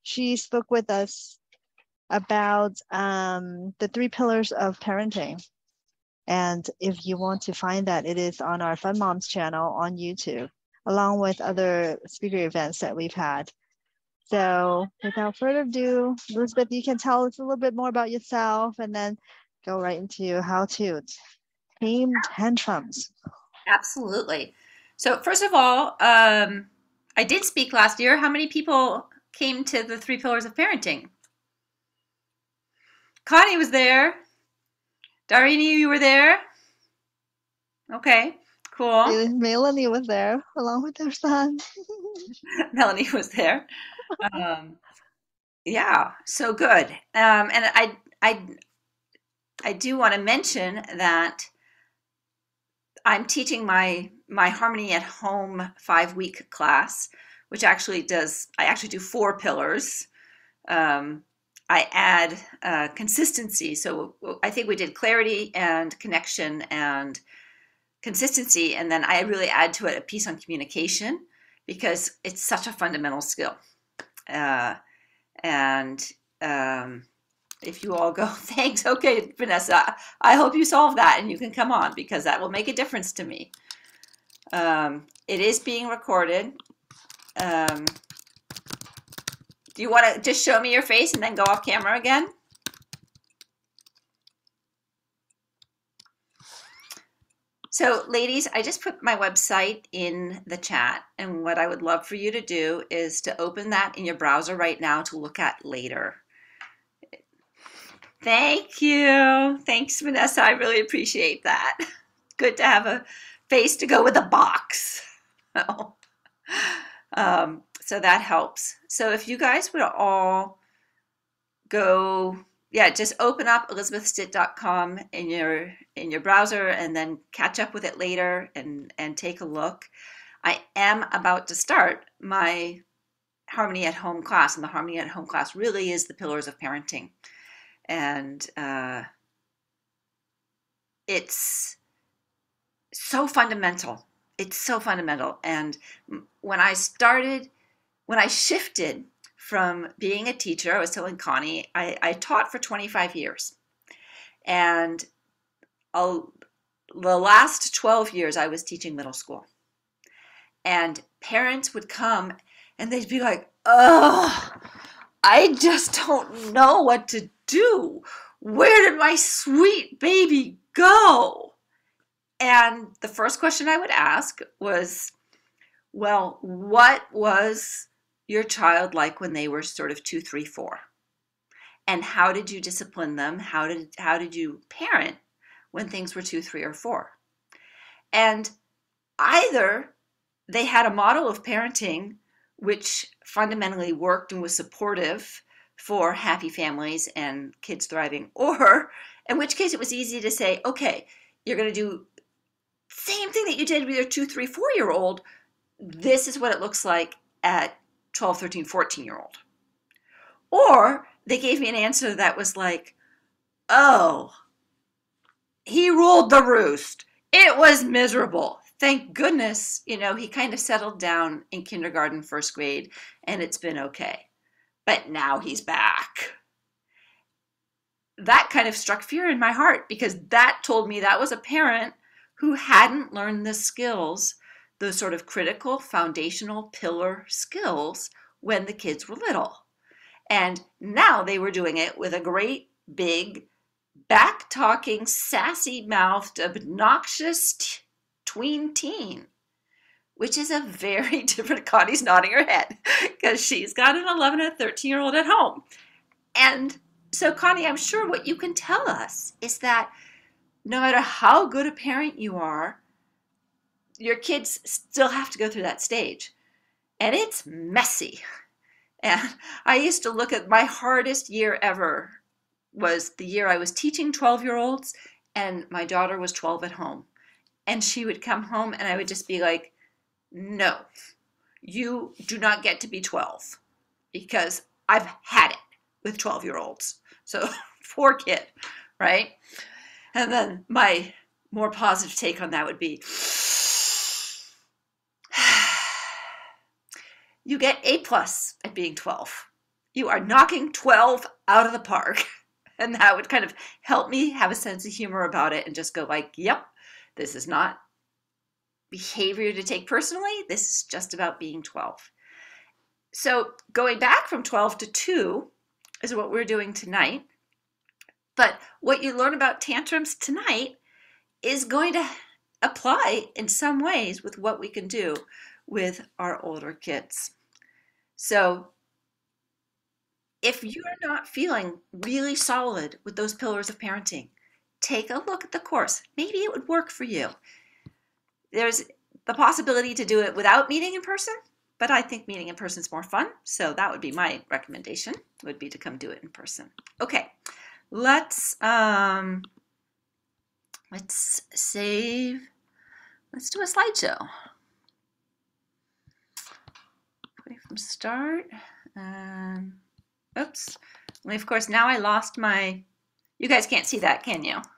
She spoke with us about the 3 pillars of parenting. And if you want to find that, it is on our Fun Moms channel on YouTube, along with other speaker events that we've had. So without further ado, Elisabeth, you can tell us a little bit more about yourself and then go right into how to tame tantrums. Absolutely. So first of all, I did speak last year. How many people came to the 3 pillars of parenting? Connie was there. Darini, you were there. Okay, cool. Melanie was there along with her son. Melanie was there. Um, yeah, so good. And I do want to mention that I'm teaching my Harmony at Home 5-week class, which actually I actually do 4 pillars. I add consistency. So I think we did clarity and connection and consistency, and then I really add to it a piece on communication because it's such a fundamental skill. And if you all go, thanks, okay, Vanessa, I hope you solve that and you can come on because that will make a difference to me. It is being recorded. Do you want to just show me your face and then go off camera again? So ladies, I just put my website in the chat, and what I would love for you to do is to open that in your browser right now to look at later. Thank you. Thanks, Vanessa. I really appreciate that. Good to have a face to go with a box. So that helps. So if you guys would all go, yeah, just open up elisabethstitt.com in your browser and then catch up with it later and take a look. I am about to start my Harmony at Home class, and the Harmony at Home class really is the pillars of parenting. And it's so fundamental. It's so fundamental. And when I shifted from being a teacher, I was telling Connie, I taught for 25 years. And the last 12 years, I was teaching middle school. And parents would come and they'd be like, oh, I just don't know what to do. Where did my sweet baby go? And the first question I would ask was, well, what was your child like when they were sort of 2, 3, 4? And how did you discipline them? How did you parent when things were 2, 3, or 4? And either they had a model of parenting which fundamentally worked and was supportive for happy families and kids thriving, or in which case it was easy to say, okay, you're going to do the same thing that you did with your 2, 3, 4-year-old. This is what it looks like at 12, 13, 14-year-old. Or they gave me an answer that was like, oh, he ruled the roost. It was miserable. Thank goodness, he kind of settled down in kindergarten, 1st grade, and it's been okay. But now he's back. That kind of struck fear in my heart because that told me that was a parent who hadn't learned the skills, those sort of critical, foundational pillar skills when the kids were little. And now they were doing it with a great, big, back-talking, sassy-mouthed, obnoxious tween teen, which is a very different, Connie's nodding her head, because she's got an 11 and 13-year-old at home. And so, Connie, I'm sure what you can tell us is that no matter how good a parent you are, your kids still have to go through that stage. And it's messy. And I used to look at my hardest year ever was the year I was teaching 12-year-olds and my daughter was 12 at home. And she would come home and I would just be like, no, you do not get to be 12 because I've had it with 12-year-olds. So poor kid, right? And then my more positive take on that would be, you get A+ at being 12. you are knocking 12 out of the park. And that would kind of help me have a sense of humor about it and just go like, yep, this is not behavior to take personally. This is just about being 12. So going back from 12 to 2 is what we're doing tonight. But what you learn about tantrums tonight is going to apply in some ways with what we can do with our older kids. So if you're not feeling really solid with those pillars of parenting, take a look at the course. Maybe it would work for you. There's the possibility to do it without meeting in person, but I think meeting in person is more fun. So that would be my recommendation, would be to come do it in person. Okay, let's save. Let's do a slideshow. Play from start. Oops. Of course, now I lost my. You guys can't see that, can you?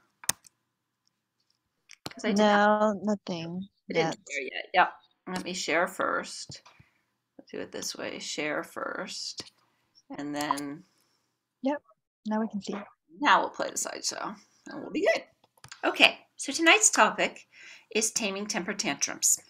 No, nothing. I didn't share yet. Yep. Let me share first. Let's do it this way. Share first, and then. Yep. Now we can see it. Now we'll play the slideshow, and we'll be good. Okay. So tonight's topic is taming temper tantrums.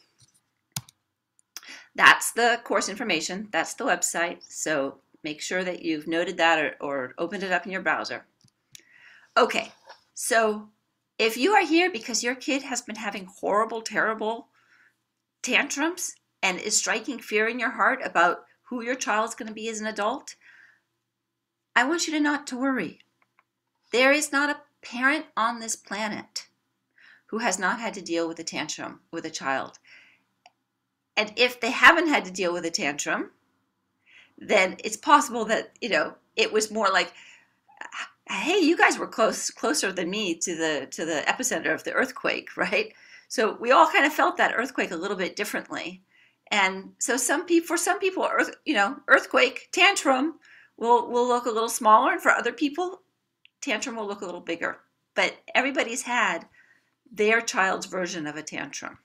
That's the course information. That's the website. So make sure that you've noted that or opened it up in your browser. Okay. So if you are here because your kid has been having horrible, terrible tantrums and is striking fear in your heart about who your child is going to be as an adult, I want you to not to worry. There is not a parent on this planet who has not had to deal with a tantrum with a child. And if they haven't had to deal with a tantrum, then it's possible that, it was more like, hey, you guys were closer than me to the epicenter of the earthquake, right? So we all kind of felt that earthquake a little bit differently. And so for some people, earthquake, tantrum will look a little smaller, and for other people, tantrum will look a little bigger. But everybody's had their child's version of a tantrum.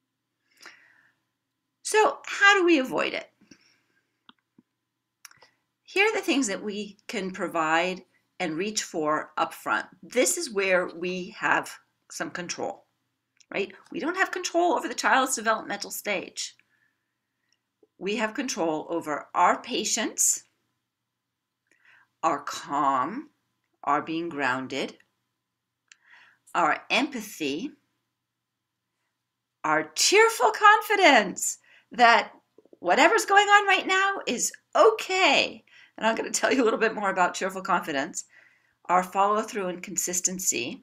So how do we avoid it? Here are the things that we can provide and reach for up front. This is where we have some control, right? We don't have control over the child's developmental stage. We have control over our patience, our calm, our being grounded, our empathy, our cheerful confidence that whatever's going on right now is okay. And I'm going to tell you a little bit more about cheerful confidence, our follow-through and consistency.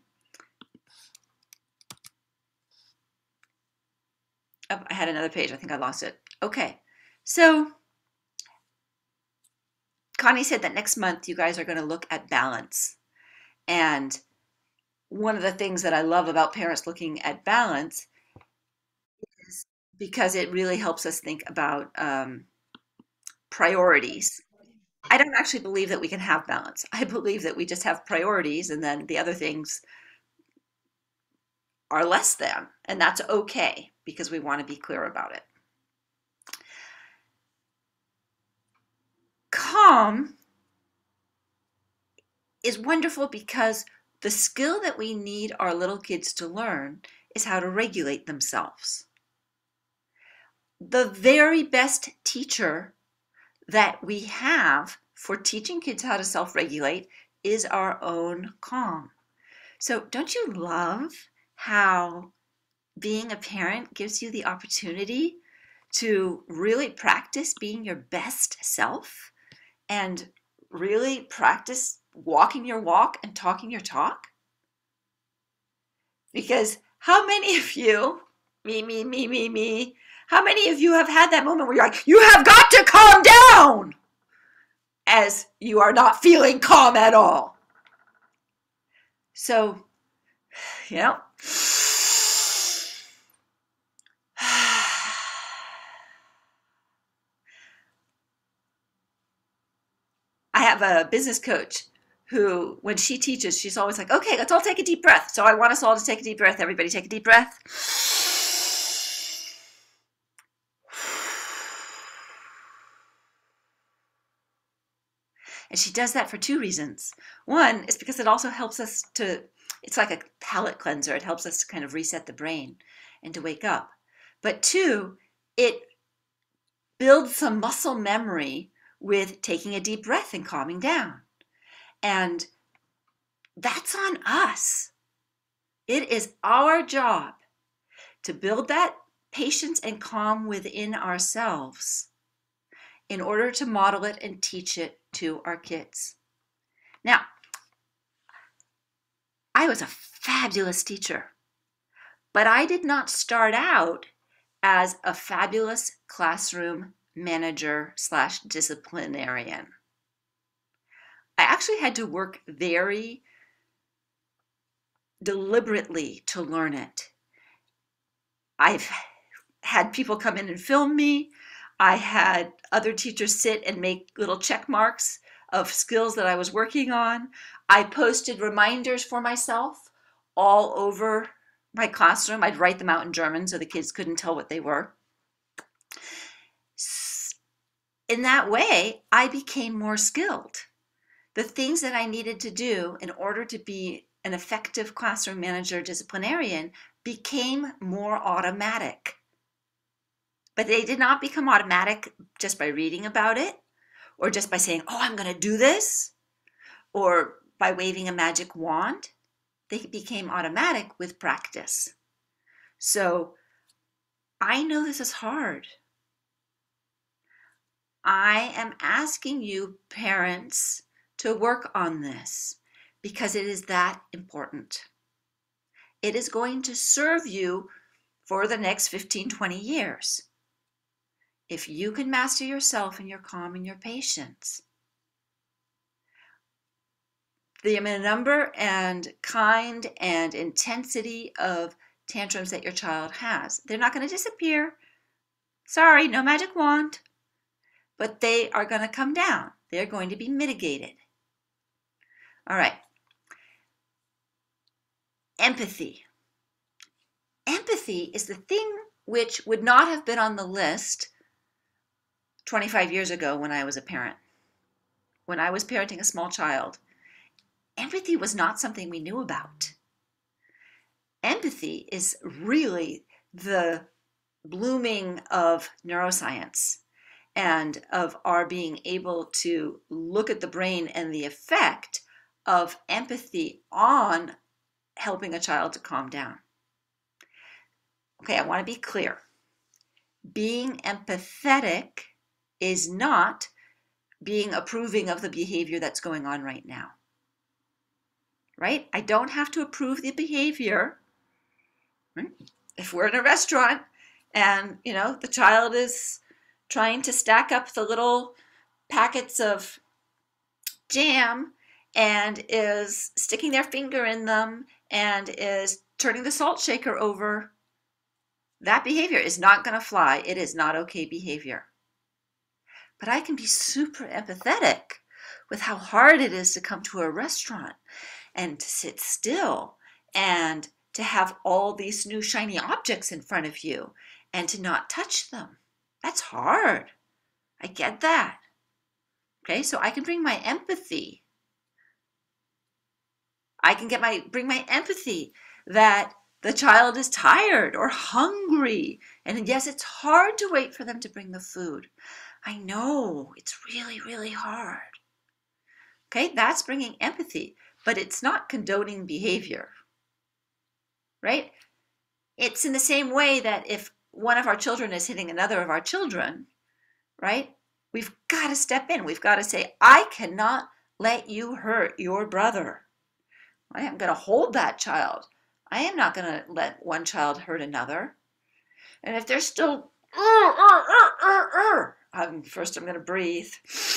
Oh, I had another page. I think I lost it. Okay. So Connie said that next month you guys are going to look at balance. And one of the things that I love about parents looking at balance is because it really helps us think about priorities. I don't actually believe that we can have balance. I believe that we just have priorities, and then the other things are less than, and that's okay because we want to be clear about it. Calm is wonderful because the skill that we need our little kids to learn is how to regulate themselves. The very best teacher that we have for teaching kids how to self-regulate is our own calm. So don't you love how being a parent gives you the opportunity to really practice being your best self and really practice walking your walk and talking your talk? Because how many of you, me, how many of you have had that moment where you're like, you have got to calm down, as you are not feeling calm at all? So, I have a business coach who, when she teaches, she's always like, okay, let's all take a deep breath. So I want us all to take a deep breath. Everybody take a deep breath. And she does that for two reasons. One is because it also helps us to, it's like a palate cleanser. It helps us to kind of reset the brain and to wake up. But two, it builds some muscle memory with taking a deep breath and calming down. And that's on us. It is our job to build that patience and calm within ourselves in order to model it and teach it to our kids. Now, I was a fabulous teacher, but I did not start out as a fabulous classroom manager / disciplinarian. I actually had to work very deliberately to learn it. I've had people come in and film me. I had other teachers sit and make little check marks of skills that I was working on. I posted reminders for myself all over my classroom. I'd write them out in German so the kids couldn't tell what they were. In that way, I became more skilled. The things that I needed to do in order to be an effective classroom manager disciplinarian became more automatic. But they did not become automatic just by reading about it, or just by saying, oh, I'm going to do this, or by waving a magic wand. They became automatic with practice. So I know this is hard. I am asking you, parents, to work on this because it is that important. It is going to serve you for the next 15, 20 years. If you can master yourself and your calm and your patience, the number and kind and intensity of tantrums that your child has, they're not going to disappear. Sorry, no magic wand. But they are going to come down. They're going to be mitigated. All right. Empathy. Empathy is the thing which would not have been on the list 25 years ago when I was a parent. When I was parenting a small child, empathy was not something we knew about. Empathy is really the blooming of neuroscience and of our being able to look at the brain and the effect of empathy on helping a child to calm down. Okay, I want to be clear. Being empathetic is not being approving of the behavior that's going on right now. Right? I don't have to approve the behavior. Right? If we're in a restaurant and, the child is trying to stack up the little packets of jam and is sticking their finger in them and is turning the salt shaker over, that behavior is not going to fly. It is not okay behavior. But I can be super empathetic with how hard it is to come to a restaurant and to sit still and to have all these new shiny objects in front of you and to not touch them. That's hard. I get that. Okay, so I can bring my empathy. I can bring my empathy that the child is tired or hungry. And yes, it's hard to wait for them to bring the food. I know, it's really, really hard. Okay, that's bringing empathy, but it's not condoning behavior, right? It's in the same way that if one of our children is hitting another of our children, right? We've got to step in. We've got to say, I cannot let you hurt your brother. I am going to hold that child. I am not going to let one child hurt another. And if they're still, first I'm going to breathe.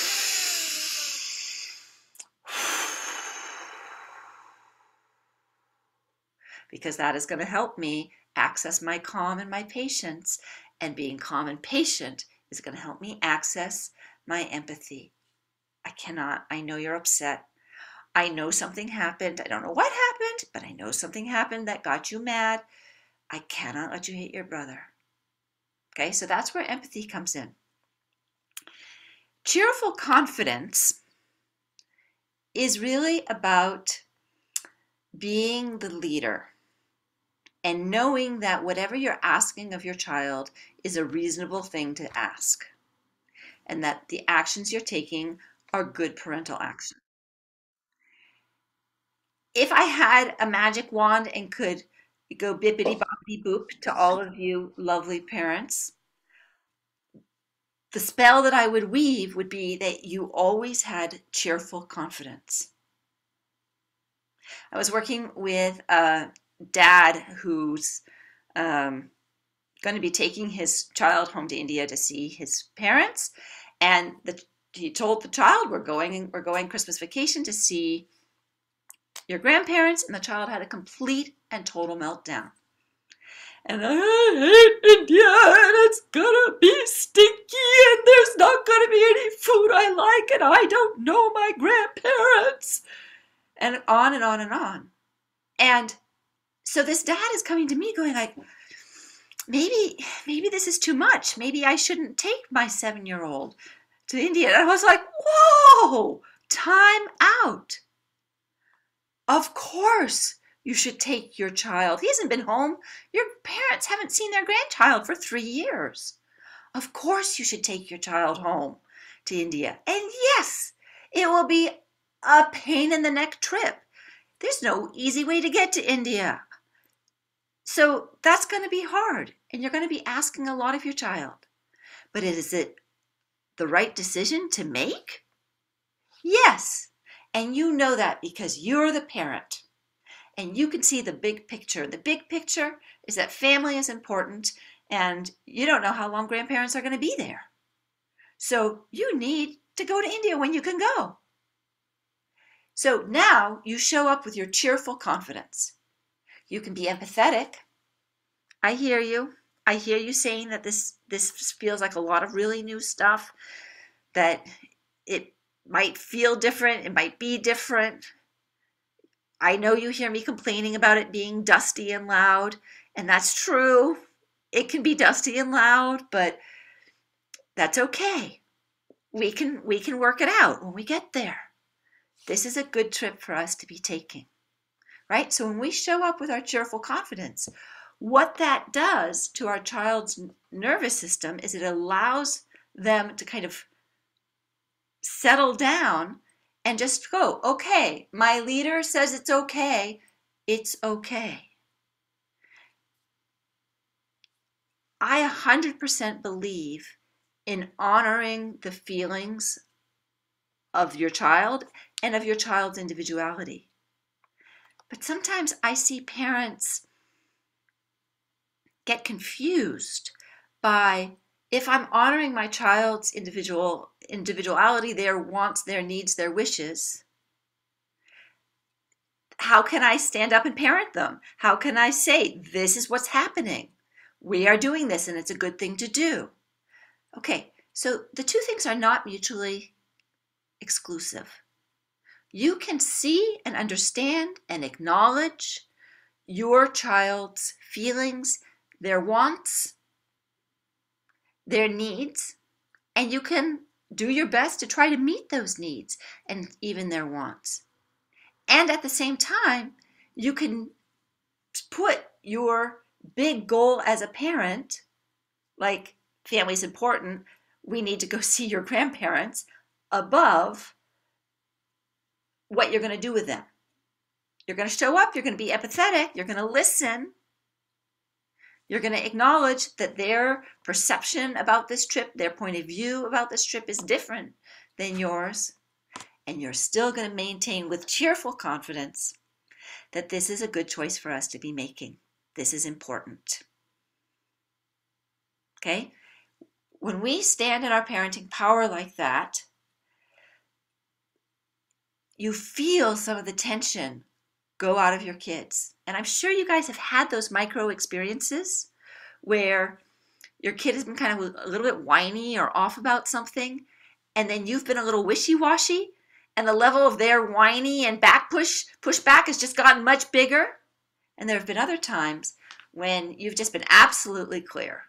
Because that is going to help me access my calm and my patience. And being calm and patient is going to help me access my empathy. I know you're upset. I know something happened. I don't know what happened, but I know something happened that got you mad. I cannot let you hate your brother. Okay, so that's where empathy comes in. Cheerful confidence is really about being the leader and knowing that whatever you're asking of your child is a reasonable thing to ask, and that the actions you're taking are good parental action. If I had a magic wand and could go bippity boppity boop to all of you lovely parents, the spell that I would weave would be that you always had cheerful confidence. I was working with a dad who's going to be taking his child home to India to see his parents, and he told the child, we're going Christmas vacation to see your grandparents, and the child had a complete and total meltdown. And I hate India, and it's gonna be stinky, and there's not gonna be any food I like, and I don't know my grandparents, and on and on and on. And so this dad is coming to me going like, maybe this is too much. Maybe I shouldn't take my 7-year-old to India. And I was like, whoa, time out. Of course you should take your child. He hasn't been home. Your parents haven't seen their grandchild for 3 years. Of course you should take your child home to India. And yes, it will be a pain in the neck trip. There's no easy way to get to India. So that's going to be hard, and you're going to be asking a lot of your child. But is it the right decision to make? Yes. And you know that because you're the parent. And you can see the big picture. The big picture is that family is important, and you don't know how long grandparents are going to be there. So you need to go to India when you can go. So now you show up with your cheerful confidence. You can be empathetic. I hear you. I hear you saying that this feels like a lot of really new stuff, that it might feel different, it might be different. I know you hear me complaining about it being dusty and loud, and that's true. It can be dusty and loud, but that's okay. We can work it out when we get there. This is a good trip for us to be taking, right? So when we show up with our cheerful confidence, what that does to our child's nervous system is it allows them to kind of settle down and just go, okay, my leader says it's okay. It's okay. I 100% believe in honoring the feelings of your child and of your child's individuality. But sometimes I see parents get confused by, if I'm honoring my child's individuality, their wants, their needs, their wishes, how can I stand up and parent them? How can I say, this is what's happening? We are doing this and it's a good thing to do. Okay, so the two things are not mutually exclusive. You can see and understand and acknowledge your child's feelings, their wants, their needs, and you can do your best to try to meet those needs and even their wants. And at the same time, you can put your big goal as a parent, like family's important, we need to go see your grandparents, above what you're going to do with them. You're going to show up, you're going to be empathetic, you're going to listen, you're going to acknowledge that their perception about this trip, their point of view about this trip is different than yours, and you're still going to maintain with cheerful confidence that this is a good choice for us to be making. This is important. Okay? When we stand in our parenting power like that, you feel some of the tension go out of your kids. And I'm sure you guys have had those micro experiences where your kid has been kind of a little bit whiny or off about something, and then you've been a little wishy-washy, and the level of their whiny and push back has just gotten much bigger. And there have been other times when you've just been absolutely clear.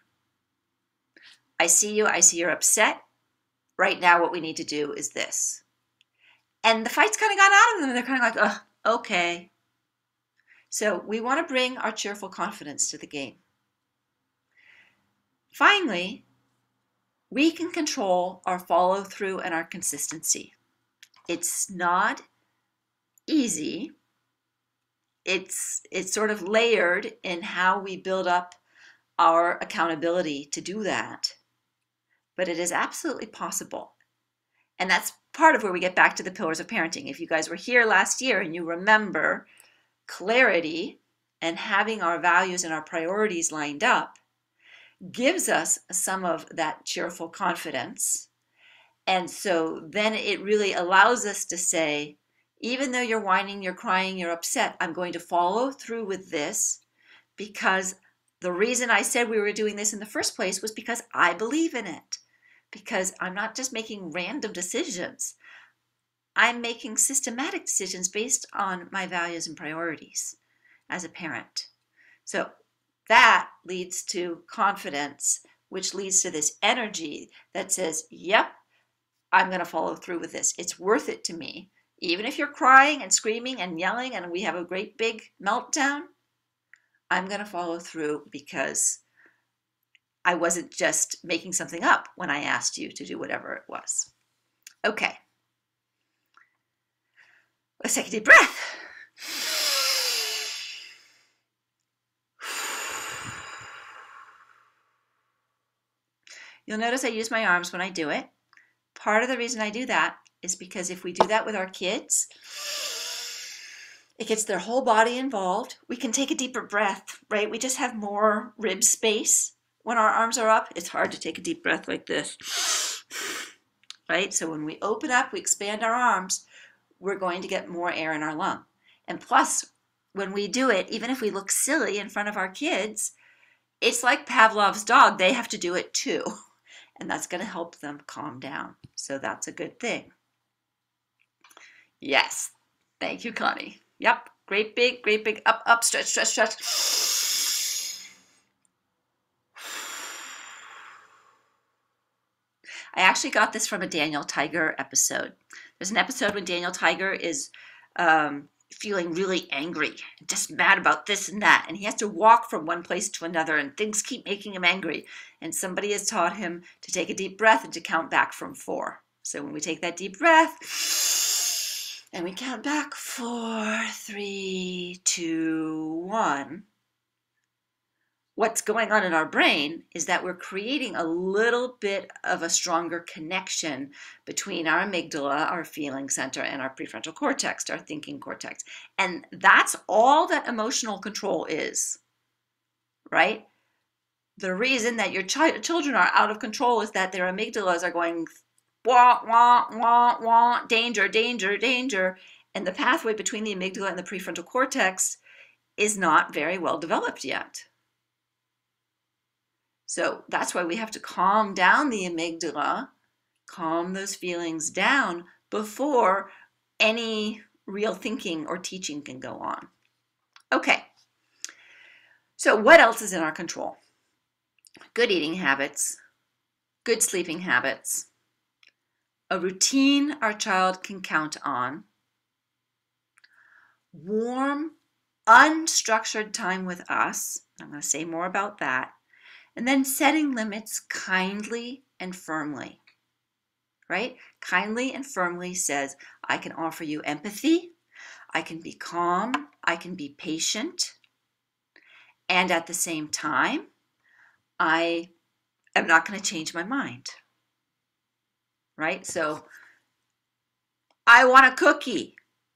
I see you, I see you're upset. Right now what we need to do is this. And the fight's kind of gone out of them, and they're kind of like, oh, okay. So we want to bring our cheerful confidence to the game. Finally, we can control our follow through and our consistency. It's not easy. It's sort of layered in how we build up our accountability to do that. But it is absolutely possible. And that's part of where we get back to the pillars of parenting. If you guys were here last year and you remember, clarity and having our values and our priorities lined up gives us some of that cheerful confidence. And so then it really allows us to say, even though you're whining, you're crying, you're upset, I'm going to follow through with this because the reason I said we were doing this in the first place was because I believe in it. Because I'm not just making random decisions. I'm making systematic decisions based on my values and priorities as a parent. So that leads to confidence, which leads to this energy that says, yep, I'm going to follow through with this. It's worth it to me. Even if you're crying and screaming and yelling and we have a great big meltdown, I'm going to follow through because I wasn't just making something up when I asked you to do whatever it was. Okay. Let's take a deep breath. You'll notice I use my arms when I do it. Part of the reason I do that is because if we do that with our kids, it gets their whole body involved. We can take a deeper breath, right? We just have more rib space when our arms are up. It's hard to take a deep breath like this, right? So when we open up, we expand our arms, we're going to get more air in our lung. And plus, when we do it, even if we look silly in front of our kids, it's like Pavlov's dog. They have to do it too. And that's going to help them calm down. So that's a good thing. Yes. Thank you, Connie. Yep. Great big up, stretch, stretch, stretch. I actually got this from a Daniel Tiger episode. There's an episode when Daniel Tiger is feeling really angry, just mad about this and that, and he has to walk from one place to another, and things keep making him angry. And somebody has taught him to take a deep breath and to count back from 4. So when we take that deep breath, and we count back 4, 3, 2, 1, what's going on in our brain is that we're creating a little bit of a stronger connection between our amygdala, our feeling center, and our prefrontal cortex, our thinking cortex. And that's all that emotional control is, right? The reason that your children are out of control is that their amygdalas are going, wah, wah, wah, wah, danger, danger, danger. And the pathway between the amygdala and the prefrontal cortex is not very well developed yet. So that's why we have to calm down the amygdala, calm those feelings down before any real thinking or teaching can go on. Okay, so what else is in our control? Good eating habits, good sleeping habits, a routine our child can count on, warm, unstructured time with us. I'm going to say more about that. And then setting limits kindly and firmly, right? Kindly and firmly says, I can offer you empathy, I can be calm, I can be patient, and at the same time, I am not going to change my mind, right? So, I want a cookie.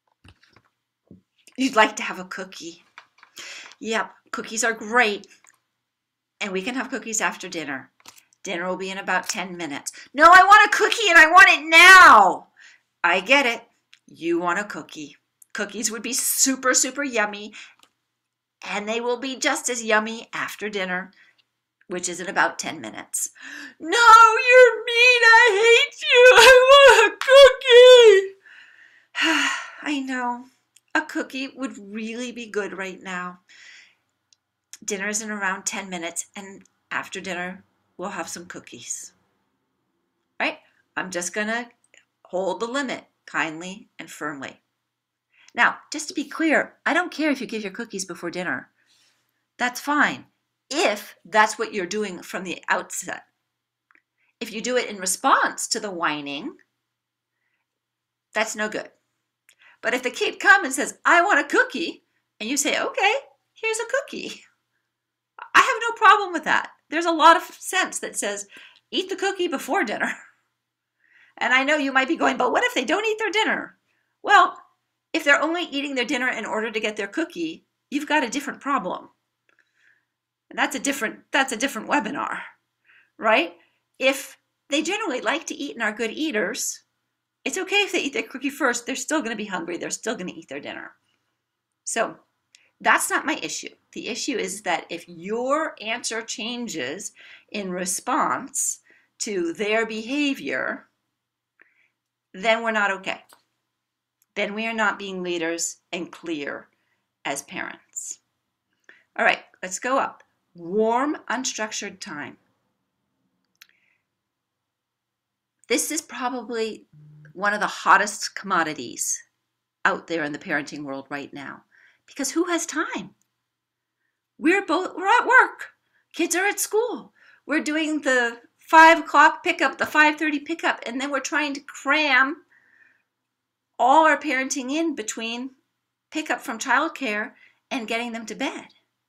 You'd like to have a cookie. Yep, cookies are great. And we can have cookies after dinner. Dinner will be in about 10 minutes. No, I want a cookie and I want it now. I get it. You want a cookie. Cookies would be super, super yummy. And they will be just as yummy after dinner, which is in about 10 minutes. No, you're mean. I hate you. I want a cookie. I know. A cookie would really be good right now. Dinner's in around 10 minutes, and after dinner, we'll have some cookies. Right? I'm just going to hold the limit. kindly, and firmly. Now, just to be clear, I don't care if you give your cookies before dinner. That's fine, if that's what you're doing from the outset. If you do it in response to the whining, that's no good. But if the kid comes and says, I want a cookie, and you say, okay, here's a cookie, I have no problem with that. There's a lot of sense that says, eat the cookie before dinner. And I know you might be going, but what if they don't eat their dinner? Well, if they're only eating their dinner in order to get their cookie, you've got a different problem. And that's a different webinar, right? If they generally like to eat and are good eaters, it's okay if they eat their cookie first. They're still going to be hungry. They're still going to eat their dinner. So that's not my issue. The issue is that if your answer changes in response to their behavior, then we're not okay. Then we are not being leaders and clear as parents. All right, let's go up. Warm, unstructured time. This is probably one of the hottest commodities out there in the parenting world right now, because who has time? We're at work. Kids are at school. We're doing the 5 o'clock pickup, the 5:30 pickup, and then we're trying to cram all our parenting in between pickup from childcare and getting them to bed.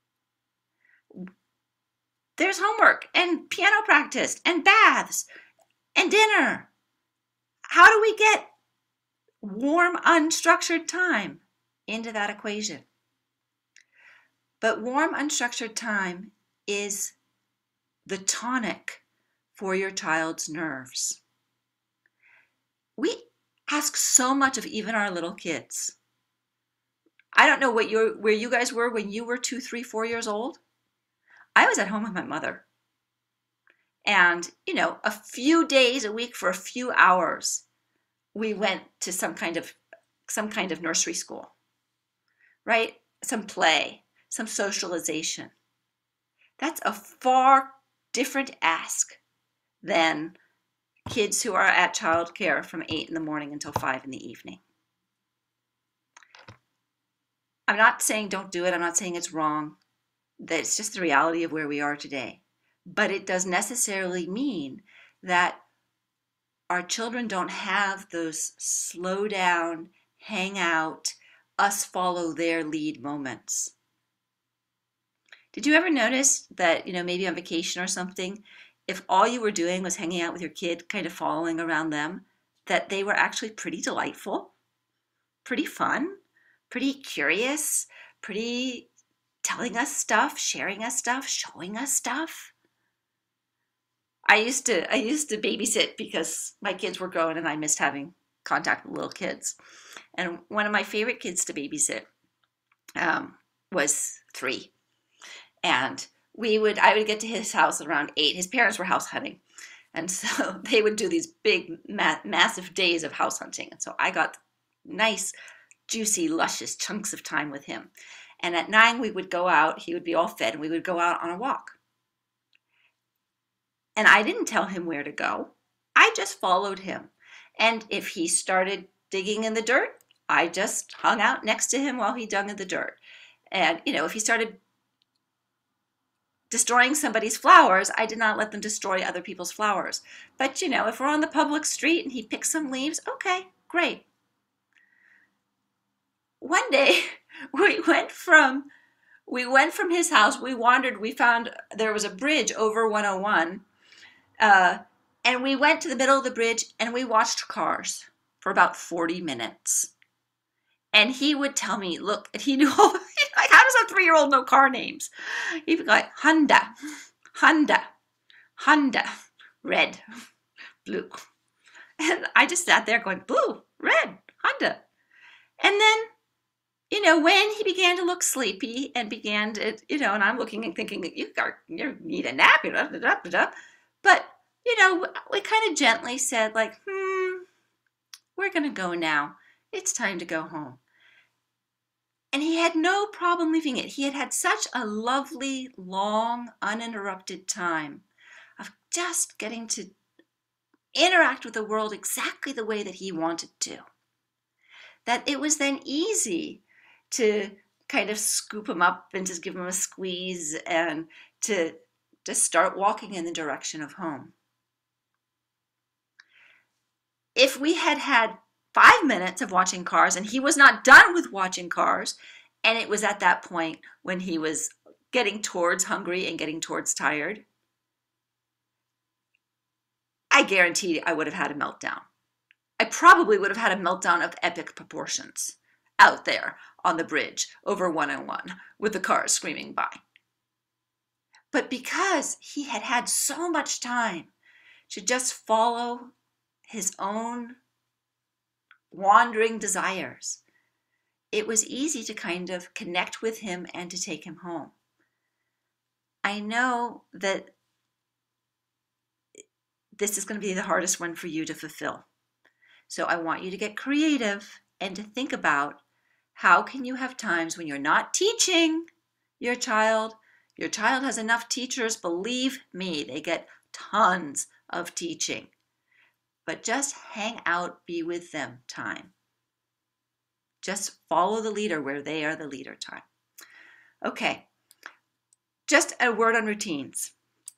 There's homework and piano practice and baths and dinner. How do we get warm, unstructured time into that equation? But warm, unstructured time is the tonic for your child's nerves. We ask so much of even our little kids. I don't know where you guys were when you were 2, 3, 4 years old. I was at home with my mother. And, a few days a week for a few hours, we went to some kind of nursery school, right? Some play, some socialization. That's a far different ask than kids who are at childcare from 8 in the morning until 5 in the evening. I'm not saying don't do it. I'm not saying it's wrong. That's just the reality of where we are today. But it does necessarily mean that our children don't have those slow down, hang out, us follow their lead moments. Did you ever notice that, maybe on vacation or something, if all you were doing was hanging out with your kid, kind of following around them, that they were actually pretty delightful, pretty fun, pretty curious, pretty telling us stuff, sharing us stuff, showing us stuff? I used to babysit because my kids were growing and I missed having contact with little kids. And one of my favorite kids to babysit was 3. And I would get to his house around 8. His parents were house hunting. And so they would do these big, massive days of house hunting. And so I got nice, juicy, luscious chunks of time with him. And at 9, we would go out. He would be all fed, and we would go out on a walk. And I didn't tell him where to go. I just followed him. And if he started digging in the dirt, I just hung out next to him while he dug in the dirt. And, if he started destroying somebody's flowers, I did not let them destroy other people's flowers. But, if we're on the public street and he picks some leaves, okay, great. One day, we went from his house, we wandered, we found there was a bridge over 101, and we went to the middle of the bridge and we watched cars for about 40 minutes. And he would tell me, look, and he knew, like, how does a 3-year-old know car names? He'd be like, Honda, red, blue. And I just sat there going, blue, red, Honda. And then, when he began to look sleepy and began to, and I'm looking and thinking, you need a nap, but, we kind of gently said, like, we're going to go now. It's time to go home. And he had no problem leaving it. He had had such a lovely, long, uninterrupted time of just getting to interact with the world exactly the way that he wanted to. that it was then easy to kind of scoop him up and just give him a squeeze and to start walking in the direction of home. If we had had 5 minutes of watching Cars and he was not done with watching Cars, and it was at that point when he was getting towards hungry and getting towards tired, I guarantee I would have had a meltdown. I probably would have had a meltdown of epic proportions out there on the bridge over 101 with the cars screaming by. But because he had had so much time to just follow his own wandering desires, it was easy to kind of connect with him and to take him home. I know that this is going to be the hardest one for you to fulfill. So I want you to get creative and to think about how can you have times when you're not teaching your child. Your child has enough teachers, believe me, they get tons of teaching. But just hang out, be with them time. Just follow the leader where they are the leader time. Okay, just a word on routines.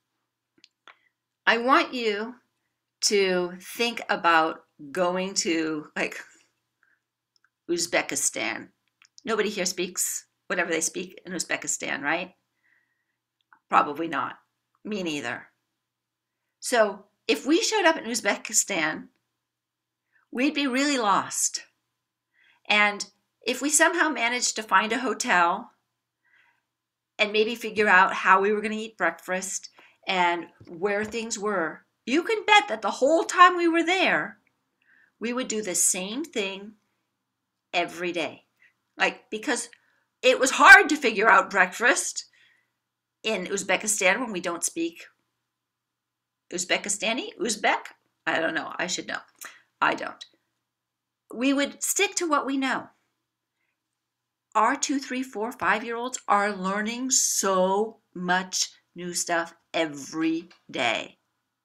I want you to think about going to like Uzbekistan. Nobody here speaks whatever they speak in Uzbekistan, right? Probably not. Me neither. So if we showed up in Uzbekistan, we'd be really lost. And if we somehow managed to find a hotel and maybe figure out how we were going to eat breakfast and where things were, you can bet that the whole time we were there, we would do the same thing every day. Like, because it was hard to figure out breakfast in Uzbekistan when we don't speak Uzbekistani? Uzbek? I don't know. I should know. I don't. We would stick to what we know. Our 2, 3, 4, 5-year-olds are learning so much new stuff every day.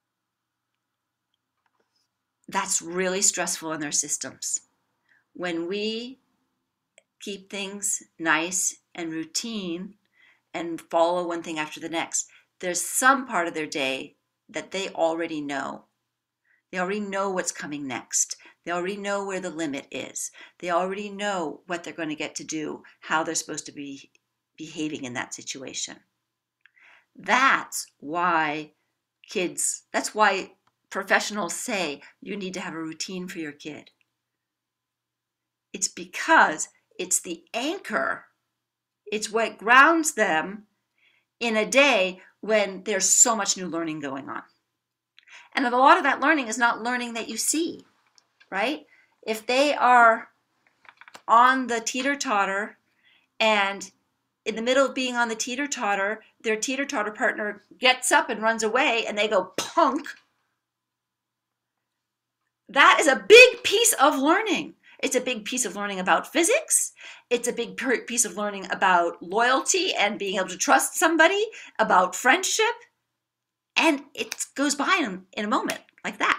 That's really stressful in their systems. When we keep things nice and routine and follow one thing after the next, there's some part of their day that they already know. They already know what's coming next. They already know where the limit is. They already know what they're going to get to do, how they're supposed to be behaving in that situation. That's why professionals say you need to have a routine for your kid. It's because it's the anchor. It's what grounds them in a day when there's so much new learning going on. And a lot of that learning is not learning that you see, right? If they are on the teeter-totter and in the middle of being on the teeter-totter, their teeter-totter partner gets up and runs away and they go punk, that is a big piece of learning. It's a big piece of learning about physics. It's a big piece of learning about loyalty and being able to trust somebody, about friendship. And it goes by in a moment like that.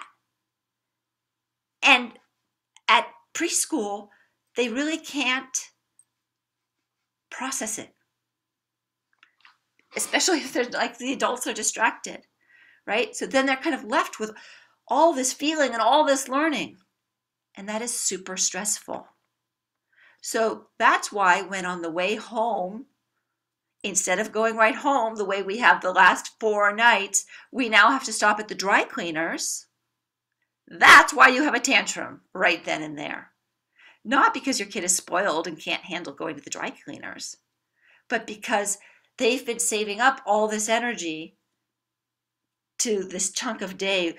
And at preschool, they really can't process it. Especially if they're like the adults are distracted, right? So then they're kind of left with all this feeling and all this learning. And that is super stressful. So that's why when on the way home, instead of going right home the way we have the last 4 nights, we now have to stop at the dry cleaners. That's why you have a tantrum right then and there. Not because your kid is spoiled and can't handle going to the dry cleaners, but because they've been saving up all this energy to this chunk of day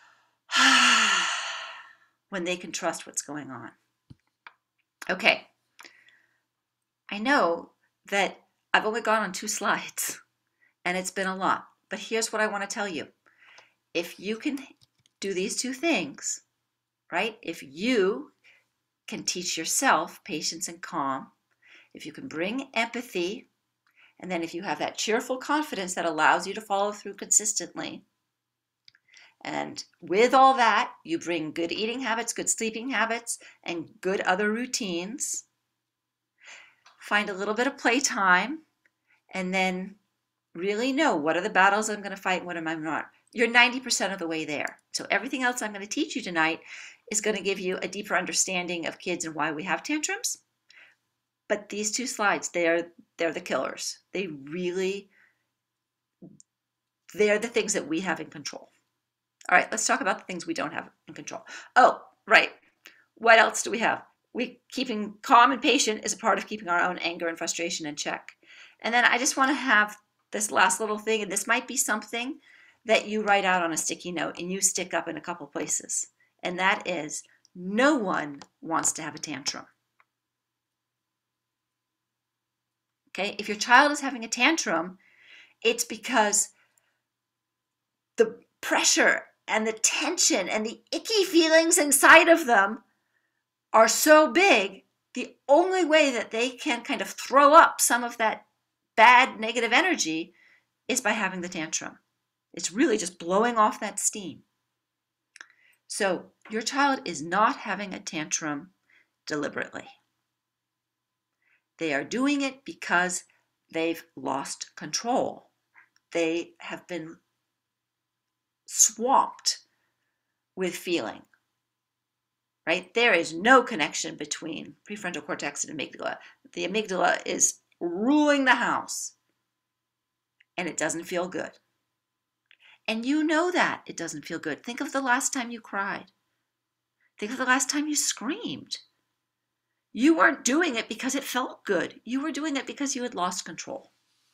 when they can trust what's going on. Okay, I know that I've only gone on 2 slides and it's been a lot, but here's what I want to tell you. If you can do these 2 things, right? If you can teach yourself patience and calm, if you can bring empathy, and then if you have that cheerful confidence that allows you to follow through consistently, And with all that, you bring good eating habits, good sleeping habits, and good other routines. Find a little bit of playtime, and then really know what are the battles I'm going to fight and what am I not. You're 90% of the way there. So everything else I'm going to teach you tonight is going to give you a deeper understanding of kids and why we have tantrums. But these 2 slides, they're the killers. They're the things that we have in control. All right, let's talk about the things we don't have in control. Oh, right. What else do we have? Keeping calm and patient is a part of keeping our own anger and frustration in check. And then I just want to have this last little thing, and this might be something that you write out on a sticky note and you stick up in a couple places. And that is, no one wants to have a tantrum. Okay, if your child is having a tantrum, it's because the pressure and the tension and the icky feelings inside of them are so big, the only way that they can kind of throw up some of that bad negative energy is by having the tantrum. It's really just blowing off that steam. So your child is not having a tantrum deliberately. They are doing it because they've lost control. They have been swamped with feeling, right? There is no connection between prefrontal cortex and amygdala. The amygdala is ruling the house, and it doesn't feel good. And you know that it doesn't feel good. Think of the last time you cried. Think of the last time you screamed. You weren't doing it because it felt good. You were doing it because you had lost control.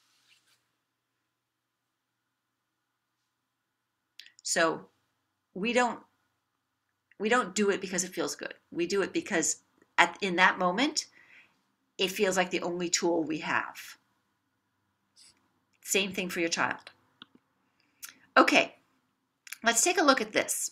So we don't do it because it feels good. We do it because in that moment, it feels like the only tool we have. Same thing for your child. Okay, let's take a look at this.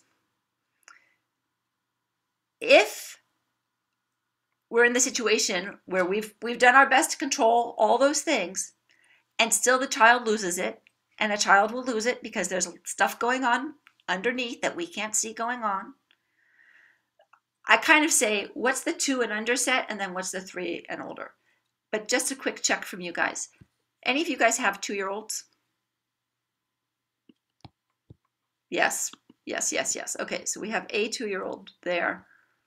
If we're in the situation where we've done our best to control all those things, and still the child loses it, and a child will lose it because there's stuff going on underneath that we can't see going on, I kind of say, what's the 2 and under set, and then what's the 3 and older? But just a quick check from you guys. Any of you guys have 2-year-olds? Yes, yes, yes, yes. Okay, so we have a 2-year-old there.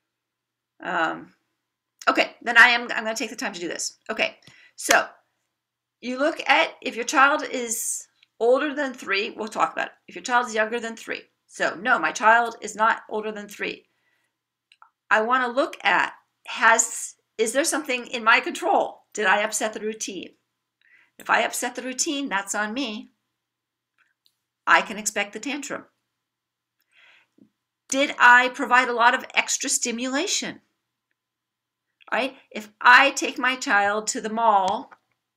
Okay, then I'm going to take the time to do this. Okay, so you look at if your child is older than 3, we'll talk about it. If your child is younger than 3. So no, my child is not older than 3. I want to look at, is there something in my control? Did I upset the routine? If I upset the routine, that's on me. I can expect the tantrum. Did I provide a lot of extra stimulation? Right? If I take my child to the mall,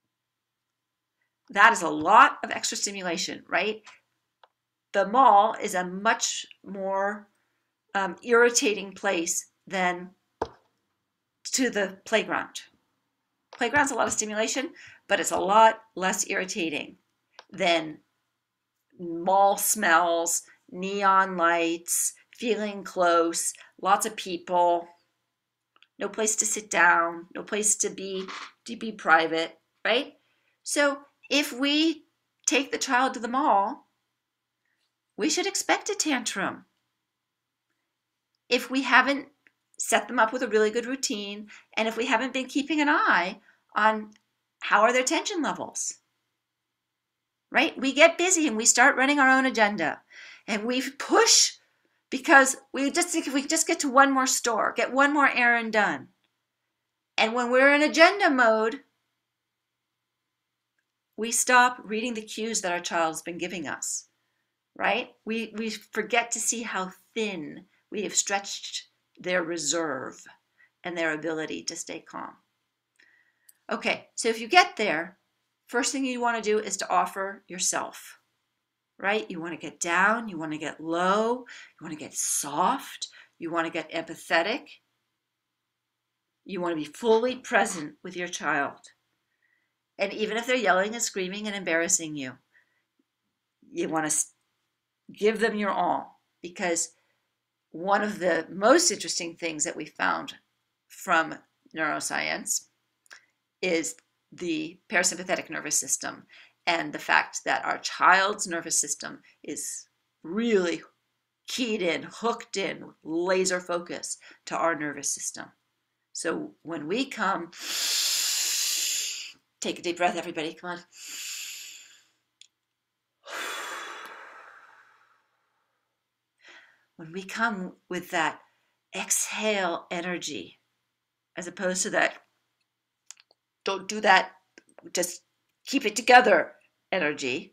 that is a lot of extra stimulation, right? The mall is a much more irritating place than to the playground. Playground's a lot of stimulation, but it's a lot less irritating than mall smells, neon lights, feeling close, lots of people, no place to sit down, no place to be private, right? So if we take the child to the mall, we should expect a tantrum. If we haven't set them up with a really good routine, and if we haven't been keeping an eye on how are their tension levels, right? We get busy and we start running our own agenda, and we push because we just think if we just get to one more store, get one more errand done. And when we're in agenda mode, we stop reading the cues that our child's been giving us, right? We forget to see how thin we have stretched their reserve and their ability to stay calm. Okay, so if you get there, first thing you want to do is to offer yourself, right? You want to get down, you want to get low, you want to get soft, you want to get empathetic. You want to be fully present with your child. And even if they're yelling and screaming and embarrassing you, you want to give them your all. because one of the most interesting things that we found from neuroscience is the parasympathetic nervous system, and the fact that our child's nervous system is really keyed in, hooked in, laser focused to our nervous system. So when we come, take a deep breath, everybody, come on. When we come with that exhale energy, as opposed to that, don't do that, just keep it together energy,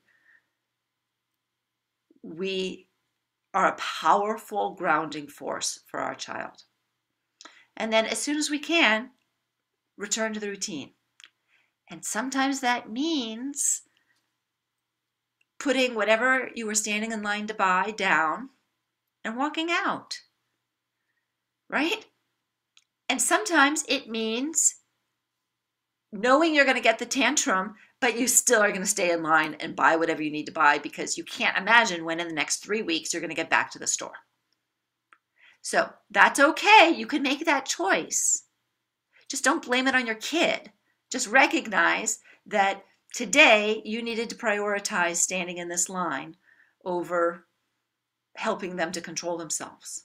we are a powerful grounding force for our child. And then as soon as we can, return to the routine. And sometimes that means putting whatever you were standing in line to buy down and walking out, right? And sometimes it means knowing you're going to get the tantrum, but you still are going to stay in line and buy whatever you need to buy because you can't imagine when in the next 3 weeks you're going to get back to the store. So that's okay. You can make that choice. Just don't blame it on your kid. Just recognize that today you needed to prioritize standing in this line over helping them to control themselves.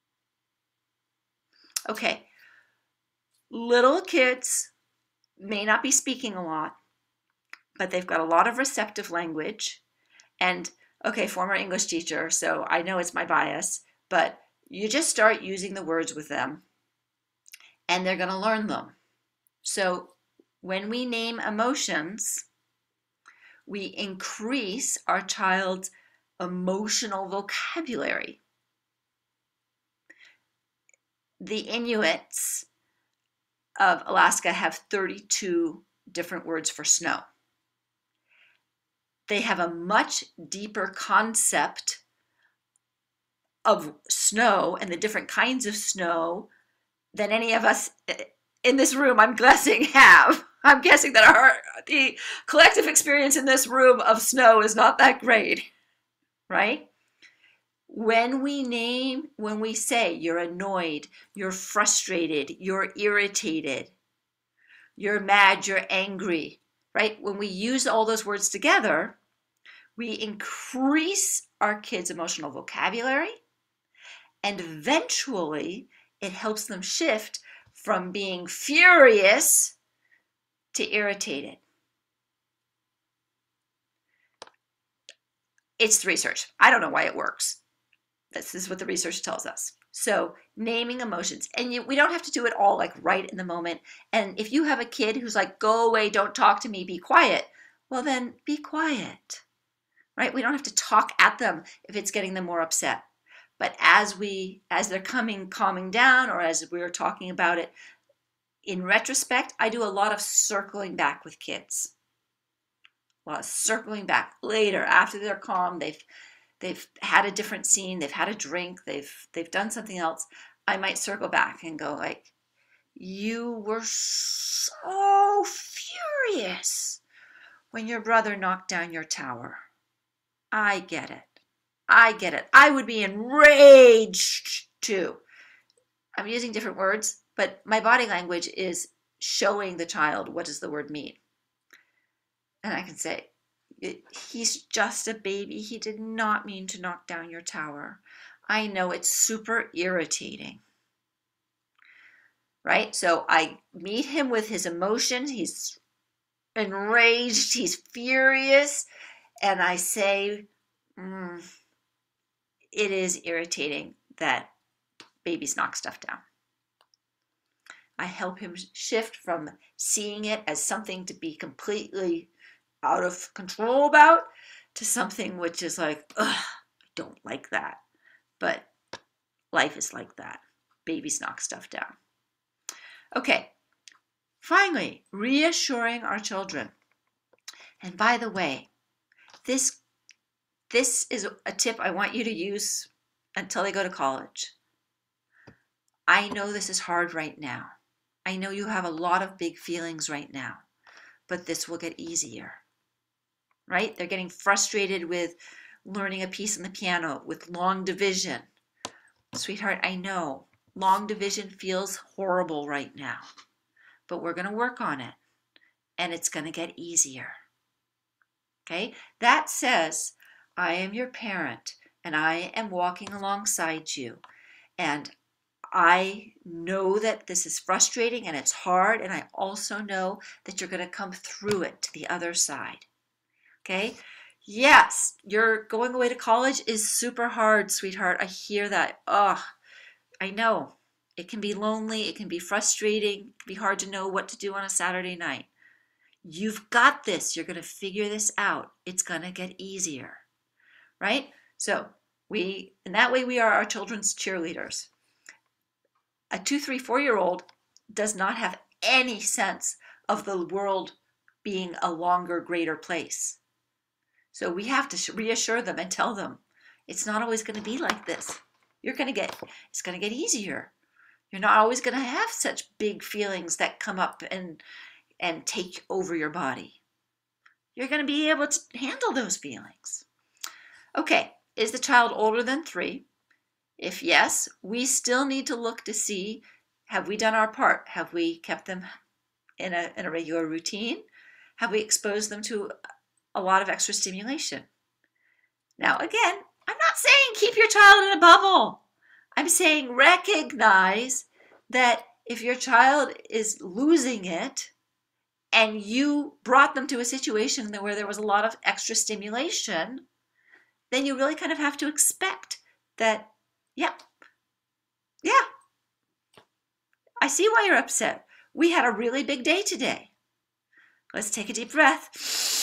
Okay, little kids may not be speaking a lot, but they've got a lot of receptive language. And okay, former English teacher, so I know it's my bias, but you just start using the words with them and they're going to learn them. So when we name emotions, we increase our child's emotional vocabulary. The Inuits of Alaska have 32 different words for snow. They have a much deeper concept of snow and the different kinds of snow than any of us in this room, I'm guessing, have. I'm guessing that the collective experience in this room of snow is not that great, right? When we say you're annoyed, you're frustrated, you're irritated, you're mad, you're angry, right? When we use all those words together, we increase our kids' emotional vocabulary, and eventually it helps them shift from being furious to irritated. It's the research. I don't know why it works. This is what the research tells us. So naming emotions, and we don't have to do it all like right in the moment. And if you have a kid who's like, go away, don't talk to me, be quiet, well then be quiet, right? We don't have to talk at them if it's getting them more upset. But as they're calming down, or as we're talking about it, in retrospect, I do a lot of circling back with kids. A lot of circling back later after they're calm. They've had a different scene. They've had a drink. They've done something else. I might circle back and go like, "You were so furious when your brother knocked down your tower. I get it. I get it. I would be enraged too." I'm using different words, but my body language is showing the child what does the word mean. And I can say, he's just a baby. He did not mean to knock down your tower. I know it's super irritating. Right? So I meet him with his emotions. He's enraged. He's furious. And I say, it is irritating that babies knock stuff down. I help him shift from seeing it as something to be completely out of control about to something which is like, ugh, I don't like that. But life is like that. Babies knock stuff down. Okay, finally, reassuring our children. And by the way, this is a tip I want you to use until they go to college. I know this is hard right now. I know you have a lot of big feelings right now, but this will get easier, right? They're getting frustrated with learning a piece on the piano with long division. Sweetheart, I know long division feels horrible right now, but we're going to work on it and it's going to get easier. Okay? That says, I am your parent and I am walking alongside you. And I know that this is frustrating and it's hard. And I also know that you're going to come through it to the other side. Okay? Yes, you're going away to college is super hard, sweetheart. I hear that. Oh, I know. It can be lonely. It can be frustrating. It can be hard to know what to do on a Saturday night. You've got this. You're going to figure this out. It's going to get easier, right? So in that way, we are our children's cheerleaders. A 2, 3, 4-year-old does not have any sense of the world being a longer, greater place. So we have to reassure them and tell them it's not always going to be like this. It's going to get easier. You're not always going to have such big feelings that come up and take over your body. You're going to be able to handle those feelings. Okay, is the child older than 3? If yes, we still need to look to see, have we done our part? Have we kept them in a regular routine? Have we exposed them to a lot of extra stimulation? Now, again, I'm not saying keep your child in a bubble. I'm saying recognize that if your child is losing it and you brought them to a situation where there was a lot of extra stimulation, then you really kind of have to expect that, yeah, I see why you're upset. We had a really big day today. Let's take a deep breath.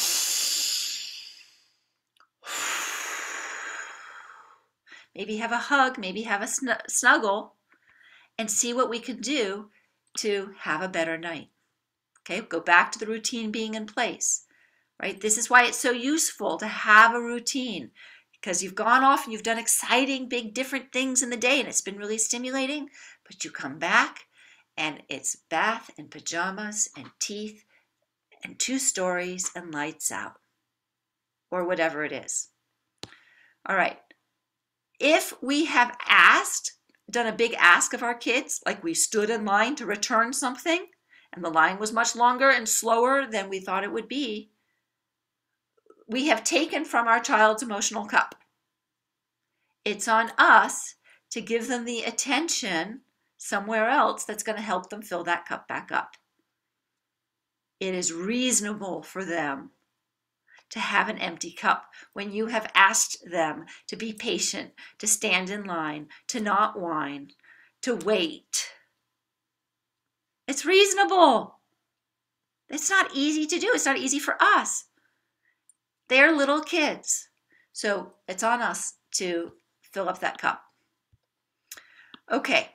Maybe have a hug, maybe have a snuggle, and see what we can do to have a better night. Okay, go back to the routine being in place, right? This is why it's so useful to have a routine, because you've gone off and you've done exciting, big, different things in the day and it's been really stimulating, but you come back and it's bath and pajamas and teeth and 2 stories and lights out, or whatever it is. All right. If we have done a big ask of our kids, like we stood in line to return something, and the line was much longer and slower than we thought it would be, we have taken from our child's emotional cup. It's on us to give them the attention somewhere else that's going to help them fill that cup back up. It is reasonable for them to have an empty cup when you have asked them to be patient, to stand in line, to not whine, to wait. It's reasonable. It's not easy to do. It's not easy for us. They're little kids. So it's on us to fill up that cup. Okay.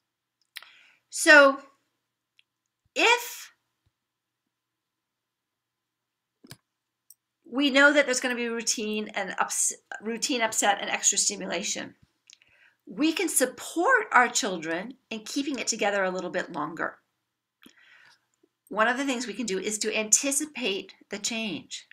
So if we know that there's going to be routine upset and extra stimulation, we can support our children in keeping it together a little bit longer. One of the things we can do is to anticipate the change.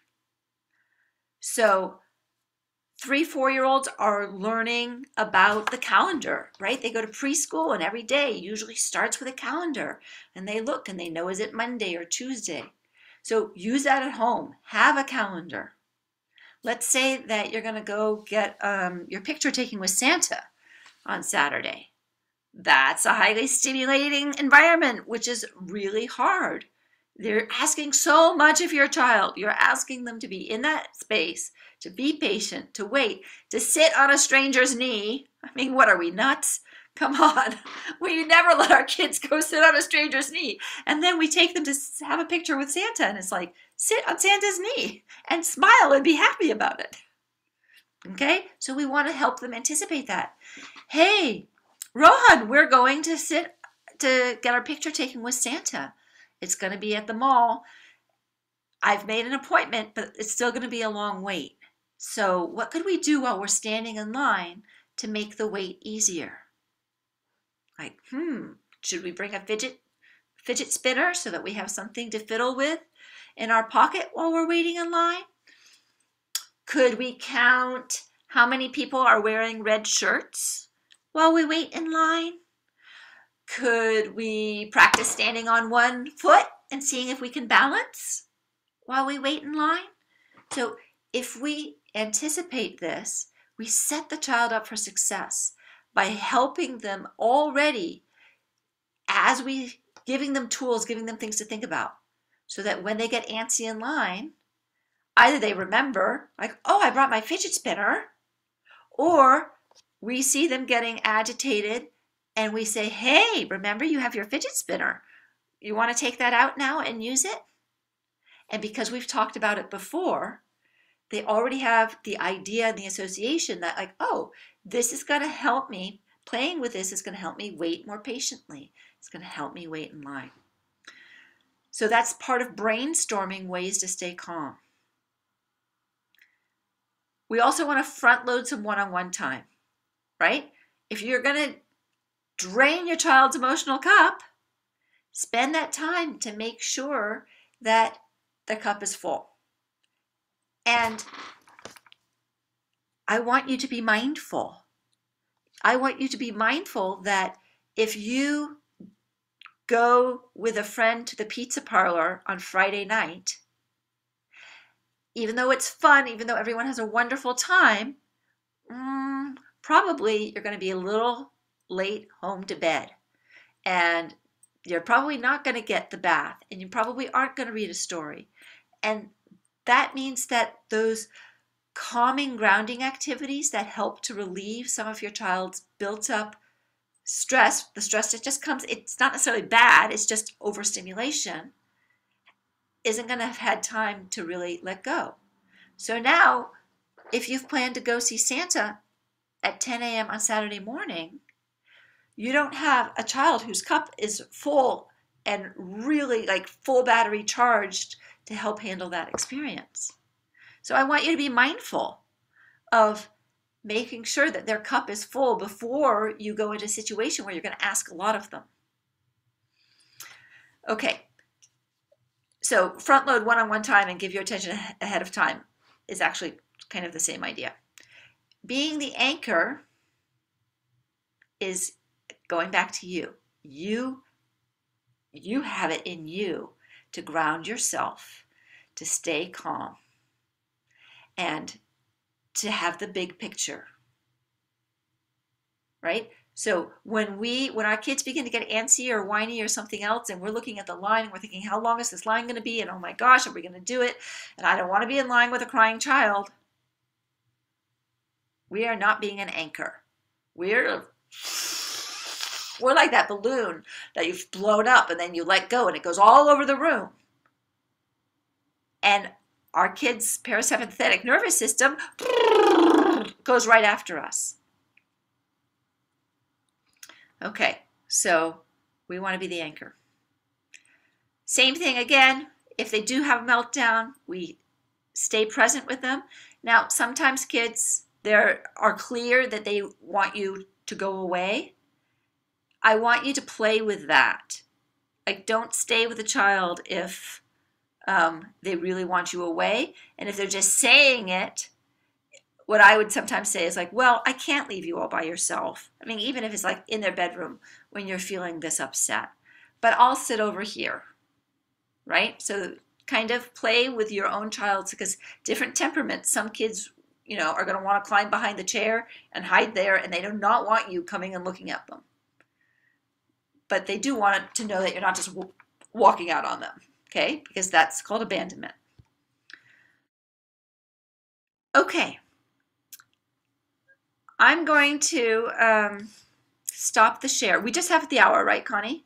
So 3, 4-year-olds are learning about the calendar, right? They go to preschool and every day usually starts with a calendar, and they look and they know, is it Monday or Tuesday? So use that at home. Have a calendar. Let's say that you're going to go get your picture taken with Santa on Saturday. That's a highly stimulating environment, which is really hard. They're asking so much of your child. You're asking them to be in that space, to be patient, to wait, to sit on a stranger's knee. I mean, what are we, nuts? Come on. We never let our kids go sit on a stranger's knee. And then we take them to have a picture with Santa, and it's like, sit on Santa's knee and smile and be happy about it. Okay? So we want to help them anticipate that. Hey, Rohan, we're going to sit to get our picture taken with Santa. It's going to be at the mall. I've made an appointment, but it's still going to be a long wait. So what could we do while we're standing in line to make the wait easier? Like, should we bring a fidget spinner so that we have something to fiddle with in our pocket while we're waiting in line? Could we count how many people are wearing red shirts while we wait in line? Could we practice standing on one foot and seeing if we can balance while we wait in line? So if we anticipate this, we set the child up for success by helping them already as we giving them tools, giving them things to think about, so that when they get antsy in line, either they remember, like, oh, I brought my fidget spinner, or we see them getting agitated and we say, hey, remember you have your fidget spinner. You want to take that out now and use it? And because we've talked about it before, they already have the idea and the association that, like, oh, this is going to help me. Playing with this is going to help me wait more patiently. It's going to help me wait in line. So that's part of brainstorming ways to stay calm. We also want to front load some one-on-one time, right? If you're going to drain your child's emotional cup, spend that time to make sure that the cup is full. And I want you to be mindful. I want you to be mindful that if you go with a friend to the pizza parlor on Friday night, even though it's fun, even though everyone has a wonderful time, probably you're going to be a little late home to bed. And you're probably not going to get the bath, and you probably aren't going to read a story. And that means that those calming, grounding activities that help to relieve some of your child's built up stress, the stress that just comes, it's not necessarily bad, it's just overstimulation, isn't going to have had time to really let go. So now, if you've planned to go see Santa at 10 a.m. on Saturday morning, you don't have a child whose cup is full and really like full battery charged to help handle that experience. So I want you to be mindful of making sure that their cup is full before you go into a situation where you're going to ask a lot of them. Okay, so front load one-on-one time and give your attention ahead of time is actually kind of the same idea. Being the anchor is going back to you. You have it in you to ground yourself, to stay calm, and to have the big picture, right? So when our kids begin to get antsy or whiny or something else, and we're looking at the line and we're thinking, how long is this line going to be? And oh my gosh, are we going to do it? And I don't want to be in line with a crying child. We are not being an anchor. We're like that balloon that you've blown up and then you let go and it goes all over the room. And our kids' parasympathetic nervous system goes right after us. Okay, so we want to be the anchor. Same thing again, if they do have a meltdown, we stay present with them. Now, sometimes kids, they are clear that they want you to go away. I want you to play with that. Like, don't stay with a child if they really want you away. And if they're just saying it, what I would sometimes say is like, well, I can't leave you all by yourself. I mean, even if it's like in their bedroom when you're feeling this upset, but I'll sit over here, right? So kind of play with your own child, because different temperaments, some kids, are going to want to climb behind the chair and hide there, and they do not want you coming and looking at them. But they do want to know that you're not just walking out on them, okay? Because that's called abandonment. Okay. I'm going to stop the share. We just have the hour, right, Connie?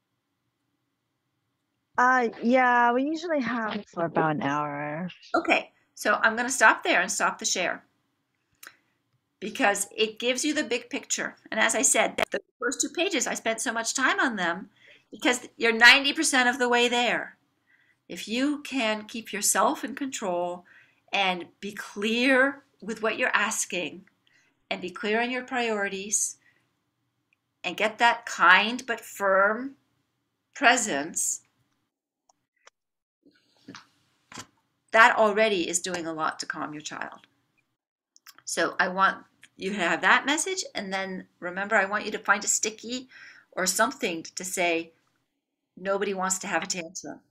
Yeah, we usually have for about an hour. Okay, so I'm going to stop there and stop the share, because it gives you the big picture. And as I said, the first 2 pages, I spent so much time on them because you're 90% of the way there. If you can keep yourself in control and be clear with what you're asking and be clear on your priorities and get that kind but firm presence, that already is doing a lot to calm your child. So I want you to have that message. And then remember, I want you to find a sticky or something to say, nobody wants to have a tantrum.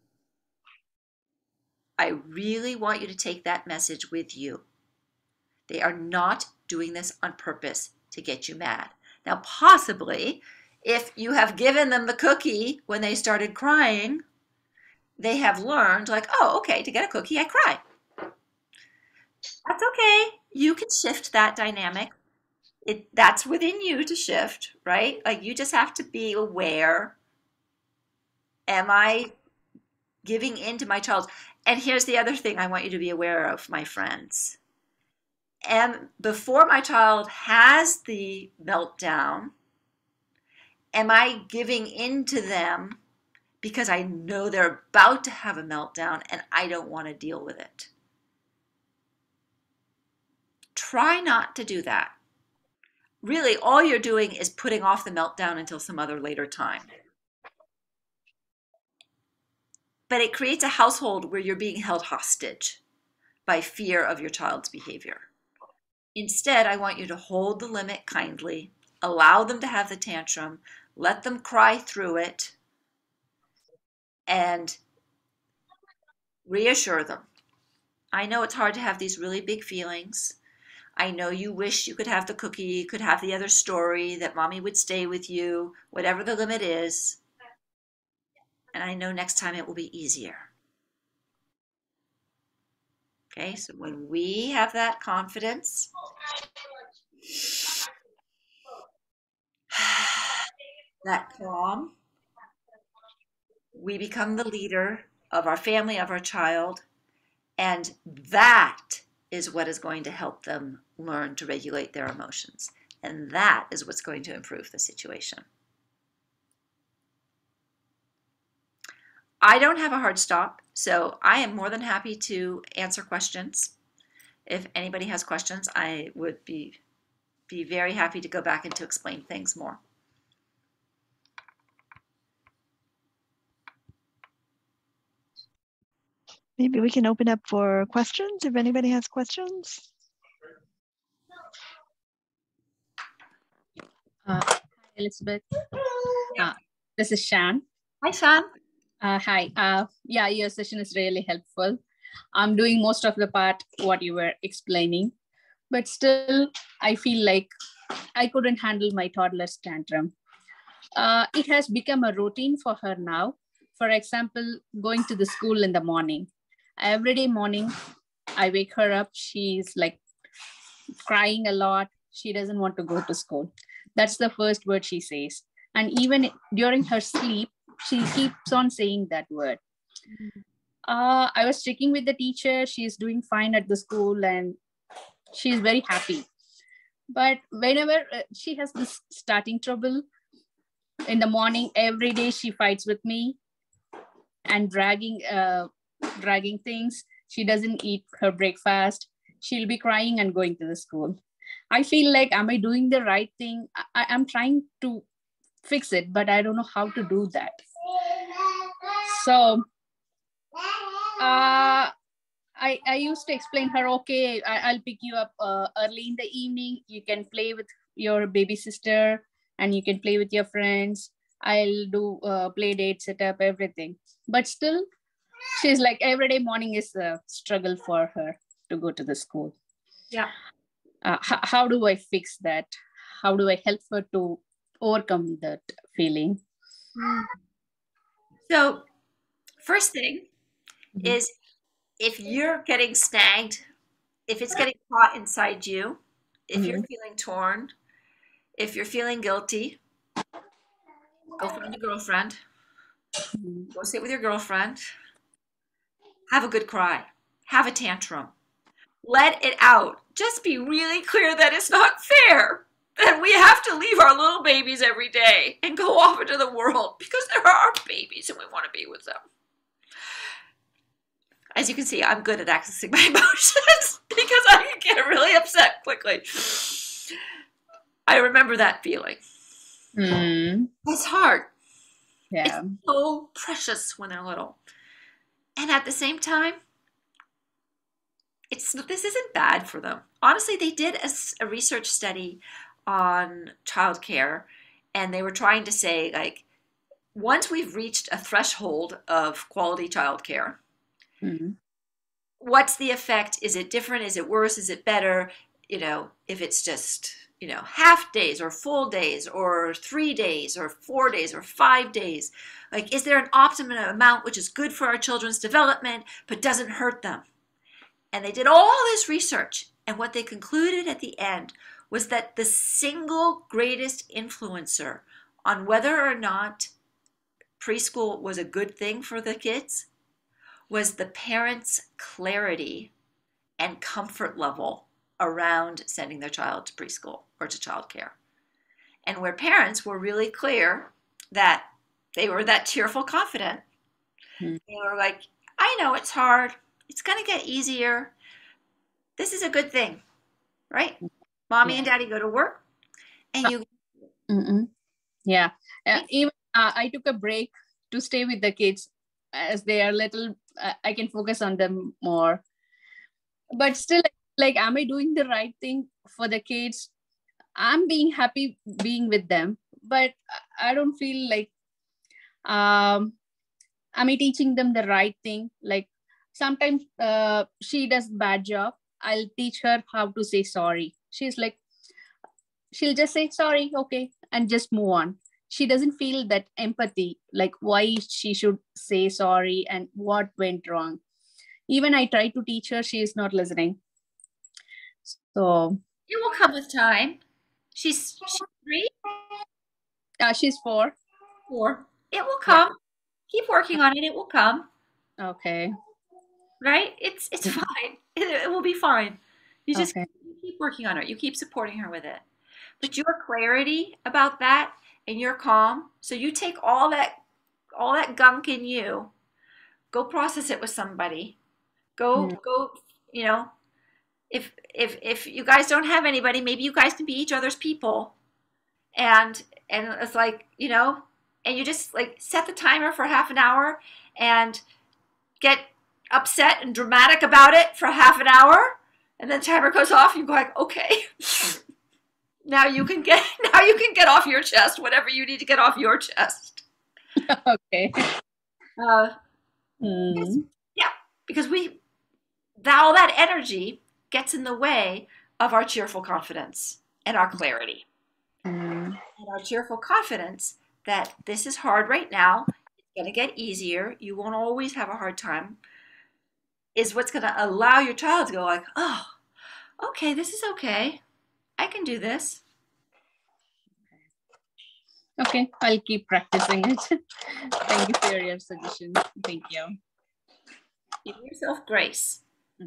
I really want you to take that message with you. They are not doing this on purpose to get you mad. Now, possibly, if you have given them the cookie when they started crying, they have learned, like, oh, okay, to get a cookie, I cry. That's okay. You can shift that dynamic. That's within you to shift, right? Like, you just have to be aware. Am I giving in to my child? And here's the other thing I want you to be aware of, my friends. And before my child has the meltdown, am I giving in to them because I know they're about to have a meltdown and I don't want to deal with it? Try not to do that. Really, all you're doing is putting off the meltdown until some other later time. But it creates a household where you're being held hostage by fear of your child's behavior. Instead, I want you to hold the limit kindly, allow them to have the tantrum, let them cry through it, and reassure them. I know it's hard to have these really big feelings. I know you wish you could have the cookie, you could have the other story, that mommy would stay with you, whatever the limit is. And I know next time it will be easier. Okay, so when we have that confidence, that calm, we become the leader of our family, of our child, and that is what is going to help them learn to regulate their emotions. And that is what's going to improve the situation. I don't have a hard stop, so I am more than happy to answer questions. If anybody has questions, I would be very happy to go back and to explain things more. Maybe we can open up for questions if anybody has questions. Hi, Elizabeth. This is Shan. Hi, Sean. Hi. Yeah, your session is really helpful. I'm doing most of the part what you were explaining, but still, I feel like I couldn't handle my toddler's tantrum. It has become a routine for her now. For example, going to the school in the morning. Every day morning, I wake her up. She's like crying a lot. She doesn't want to go to school. That's the first word she says. And even during her sleep, she keeps on saying that word. I was checking with the teacher. She's doing fine at the school and she's very happy. But whenever she has this starting trouble in the morning, every day she fights with me and dragging things. She doesn't eat her breakfast. She'll be crying and going to the school. I feel like, am I doing the right thing? I'm trying to fix it, but I don't know how to do that. So I used to explain her, okay, I'll pick you up early in the evening. You can play with your baby sister and you can play with your friends. I'll do play date, set up, everything. But still, she's like, every day morning is a struggle for her to go to the school. Yeah. How do I fix that? How do I help her to overcome that feeling? So, first thing is, if you're getting snagged, if it's getting caught inside you, if you're feeling torn, if you're feeling guilty, go find a girlfriend. Go sit with your girlfriend. Have a good cry. Have a tantrum. Let it out. Just be really clear that it's not fair that we have to leave our little babies every day and go off into the world because they're our babies and we want to be with them. As you can see, I'm good at accessing my emotions because I can get really upset quickly. I remember that feeling. It's hard. Yeah. It's so precious when they're little. And at the same time, this isn't bad for them. honestly, they did a research study on childcare, and they were trying to say, like, once we've reached a threshold of quality childcare, what's the effect? Is it different? Is it worse? Is it better? If it's just, half days or full days or 3 days or 4 days or 5 days, like, is there an optimum amount which is good for our children's development but doesn't hurt them? And they did all this research, and what they concluded at the end was that the single greatest influencer on whether or not preschool was a good thing for the kids was the parents' clarity and comfort level around sending their child to preschool or to childcare. And where parents were really clear that they were that cheerful, confident, they were like, I know it's hard. It's going to get easier. This is a good thing, right? Mommy and daddy go to work, and you. Yeah. Even I took a break to stay with the kids as they are little. I can focus on them more. But still, like, am I doing the right thing for the kids? I'm being happy being with them, but I don't feel like am I teaching them the right thing? Like, sometimes she does bad job. I'll teach her how to say sorry. She's like, she'll just say sorry, okay, and just move on. She doesn't feel that empathy, like why she should say sorry and what went wrong. Even I try to teach her, she is not listening. So it will come with time. She's 3? She's 4. 4. It will come. Yeah. Keep working on it. It will come. Okay. Right? It's fine. It will be fine. You just keep working on it. You keep supporting her with it. But your clarity about that and your calm, so you take all that gunk in you, go process it with somebody. Go, if you guys don't have anybody, maybe you guys can be each other's people. And it's like, and you just like set the timer for half an hour and get upset and dramatic about it for half an hour, and then the timer goes off, and you go like, okay, now you can get off your chest whatever you need to get off your chest. Okay. Yeah, because all that energy gets in the way of our cheerful confidence and our clarity. And our cheerful confidence that this is hard right now, it's going to get easier, you won't always have a hard time, is what's going to allow your child to go like, oh, okay, this is okay. I can do this. Okay, I'll keep practicing it. Thank you for your suggestion. Thank you. Give yourself grace.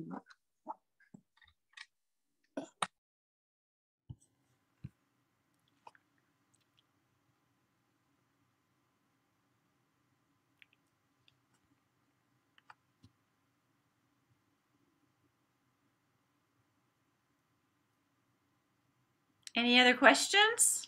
Any other questions?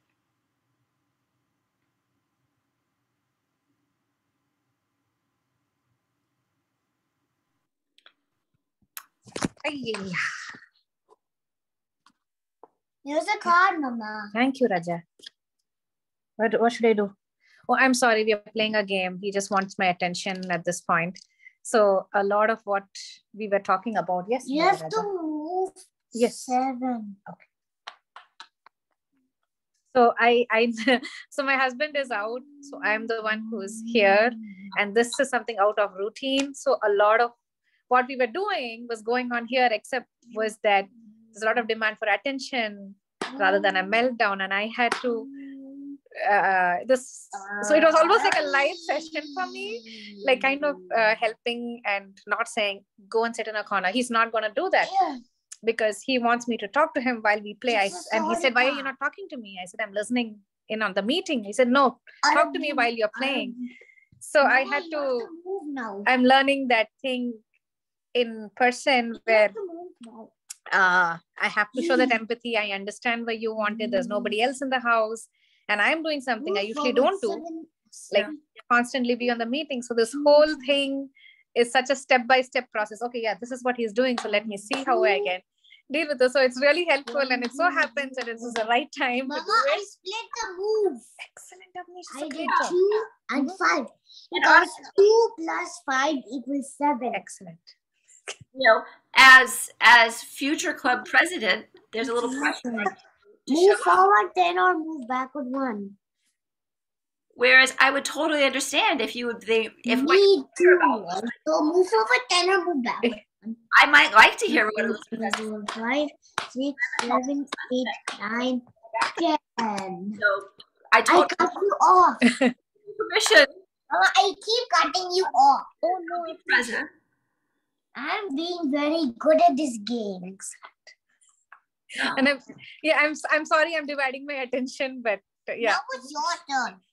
Here's a card, Mama. Thank you, Raja. What should I do? Oh, I'm sorry. We are playing a game. He just wants my attention at this point. So a lot of what we were talking about. Yes. You have to move. Yes. 7. Okay. So so my husband is out. So I'm the one who is here, and this is something out of routine. So a lot of what we were doing was going on here, except was that there's a lot of demand for attention rather than a meltdown, and I had to so it was almost like a live session for me, like kind of helping and not saying go and sit in a corner. He's not going to do that because he wants me to talk to him while we play. And he said, why are you not talking to me? I said, I'm listening in on the meeting. He said, no, talk to me while you're playing. So I had to I'm learning that thing in person where I have to show that empathy. I understand where you want it. There's nobody else in the house, and I'm doing something I usually don't do, like constantly be on the meeting. So this whole thing is such a step-by-step process. Okay, yeah, this is what he's doing. So let me see how I can. deal with this. So it's really helpful, and it so happens that this is the right time Mama, to do I it. split the move. Excellent, Avnish. I It's a did great job. 2 and 5. And Because 2 plus 5 equals 7. Excellent. You know, as future club president, there's a little pressure on you to Move show up. forward 10 or move backward 1. Whereas I would totally understand if you would think if what Me you hear too. about, So move forward 10 or move backward. I might like to hear what Elizabeth has to say. 4, 5, 6, 7, 8, 9, 10. So I I totally cut you off. give you permission Mama, I keep cutting you off. Oh to no. be present. I'm being very good at this game. And I'm sorry I'm dividing my attention, but yeah. Now it's your turn.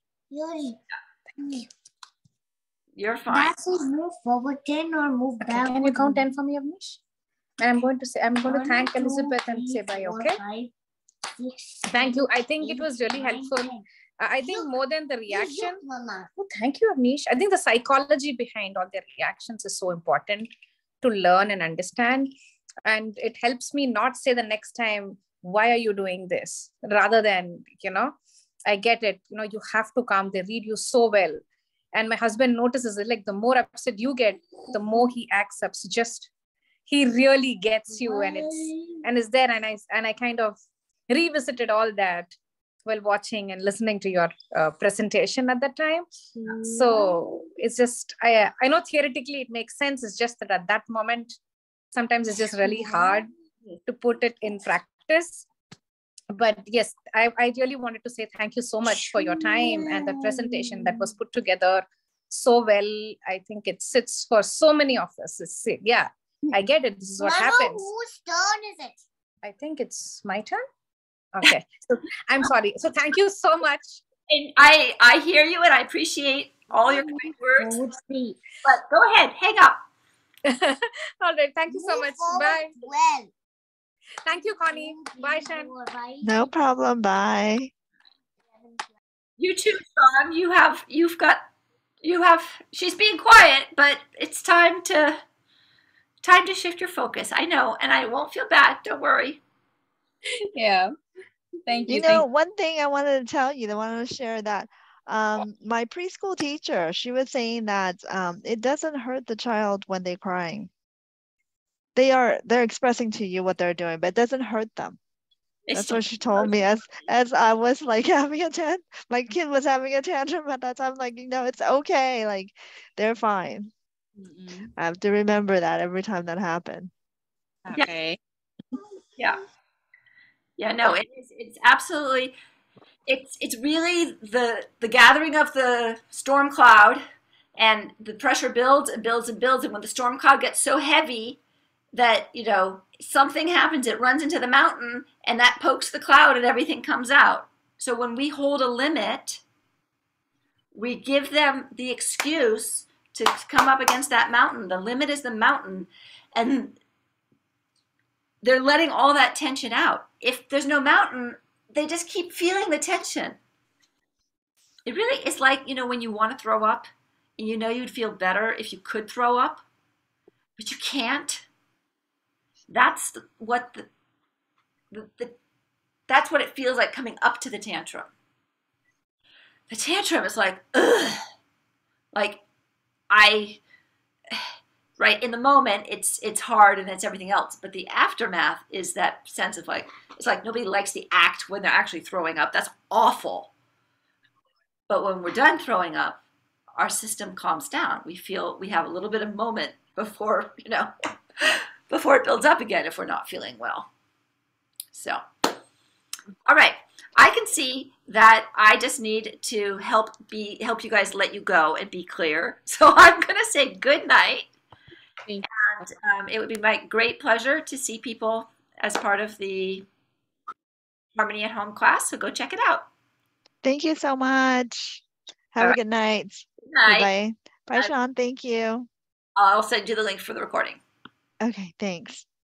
You're fine. That's it. Move forward 10 or move Okay, back. can you count 10 for me, Avnish? And I'm going to thank Elisabeth and say bye, okay? 5, 6, Thank you. I think it was really helpful. I think more than the reaction. Mama. Oh, thank you, Avnish. I think the psychology behind all their reactions is so important to learn and understand. And it helps me not say the next time, why are you doing this? Rather than, I get it. You have to come. They read you so well. And my husband notices it, like the more upset you get, the more he accepts. He really gets you, and is there. And I kind of revisited all that while watching and listening to your presentation at that time. So it's just, I know theoretically it makes sense. It's just that at that moment, sometimes it's just really hard to put it in practice. But yes, I really wanted to say thank you so much for your time and the presentation that was put together so well. I think it sits for so many of us. Yeah, I get it. This is what Mama, happens. whose turn is it? I think it's my turn. Okay, so I'm sorry. So thank you so much. And I hear you, and I appreciate all your kind words. Forward 3. But go ahead, hang up. All right, thank you so Move much. forward Bye. 12. Thank you, Connie. Bye, Shan. 4, 5, No problem. Bye. 7, You too, Sean. She's being quiet, but it's time to shift your focus. I know, and I won't feel bad. Don't worry. Yeah. Thank you. You know, one thing I wanted to tell you, I wanted to share that my preschool teacher, she was saying that it doesn't hurt the child when they're crying. They're expressing to you what they're doing, but it doesn't hurt them. That's what she told me as I was like having a tantrum. My kid was having a tantrum at that time. Like, it's okay. Like, they're fine. I have to remember that every time that happened. Okay. Yeah. Yeah, no, it's absolutely, it's really the gathering of the storm cloud, and the pressure builds and builds and builds. And when the storm cloud gets so heavy that, something happens, it runs into the mountain, and that pokes the cloud and everything comes out. So when we hold a limit, we give them the excuse to come up against that mountain. The limit is the mountain, and they're letting all that tension out. If there's no mountain, they just keep feeling the tension. It really is like, when you want to throw up, and you'd feel better if you could throw up, but you can't. That's what that's what it feels like coming up to the tantrum. The tantrum is like, ugh. Like, right in the moment, it's hard and it's everything else. But the aftermath is that sense of like, it's like nobody likes the act when they're actually throwing up. That's awful. But when we're done throwing up, our system calms down. We have a little bit of moment before, before it builds up again if we're not feeling well. So, all right. I can see that I just need to help you guys let you go and be clear. So I'm going to say good night. And it would be my great pleasure to see people as part of the Harmony at Home class. So go check it out. Thank you so much. Have a good night. Good night. Bye. Bye, Sean. Thank you. I'll send you the link for the recording. Okay, thanks.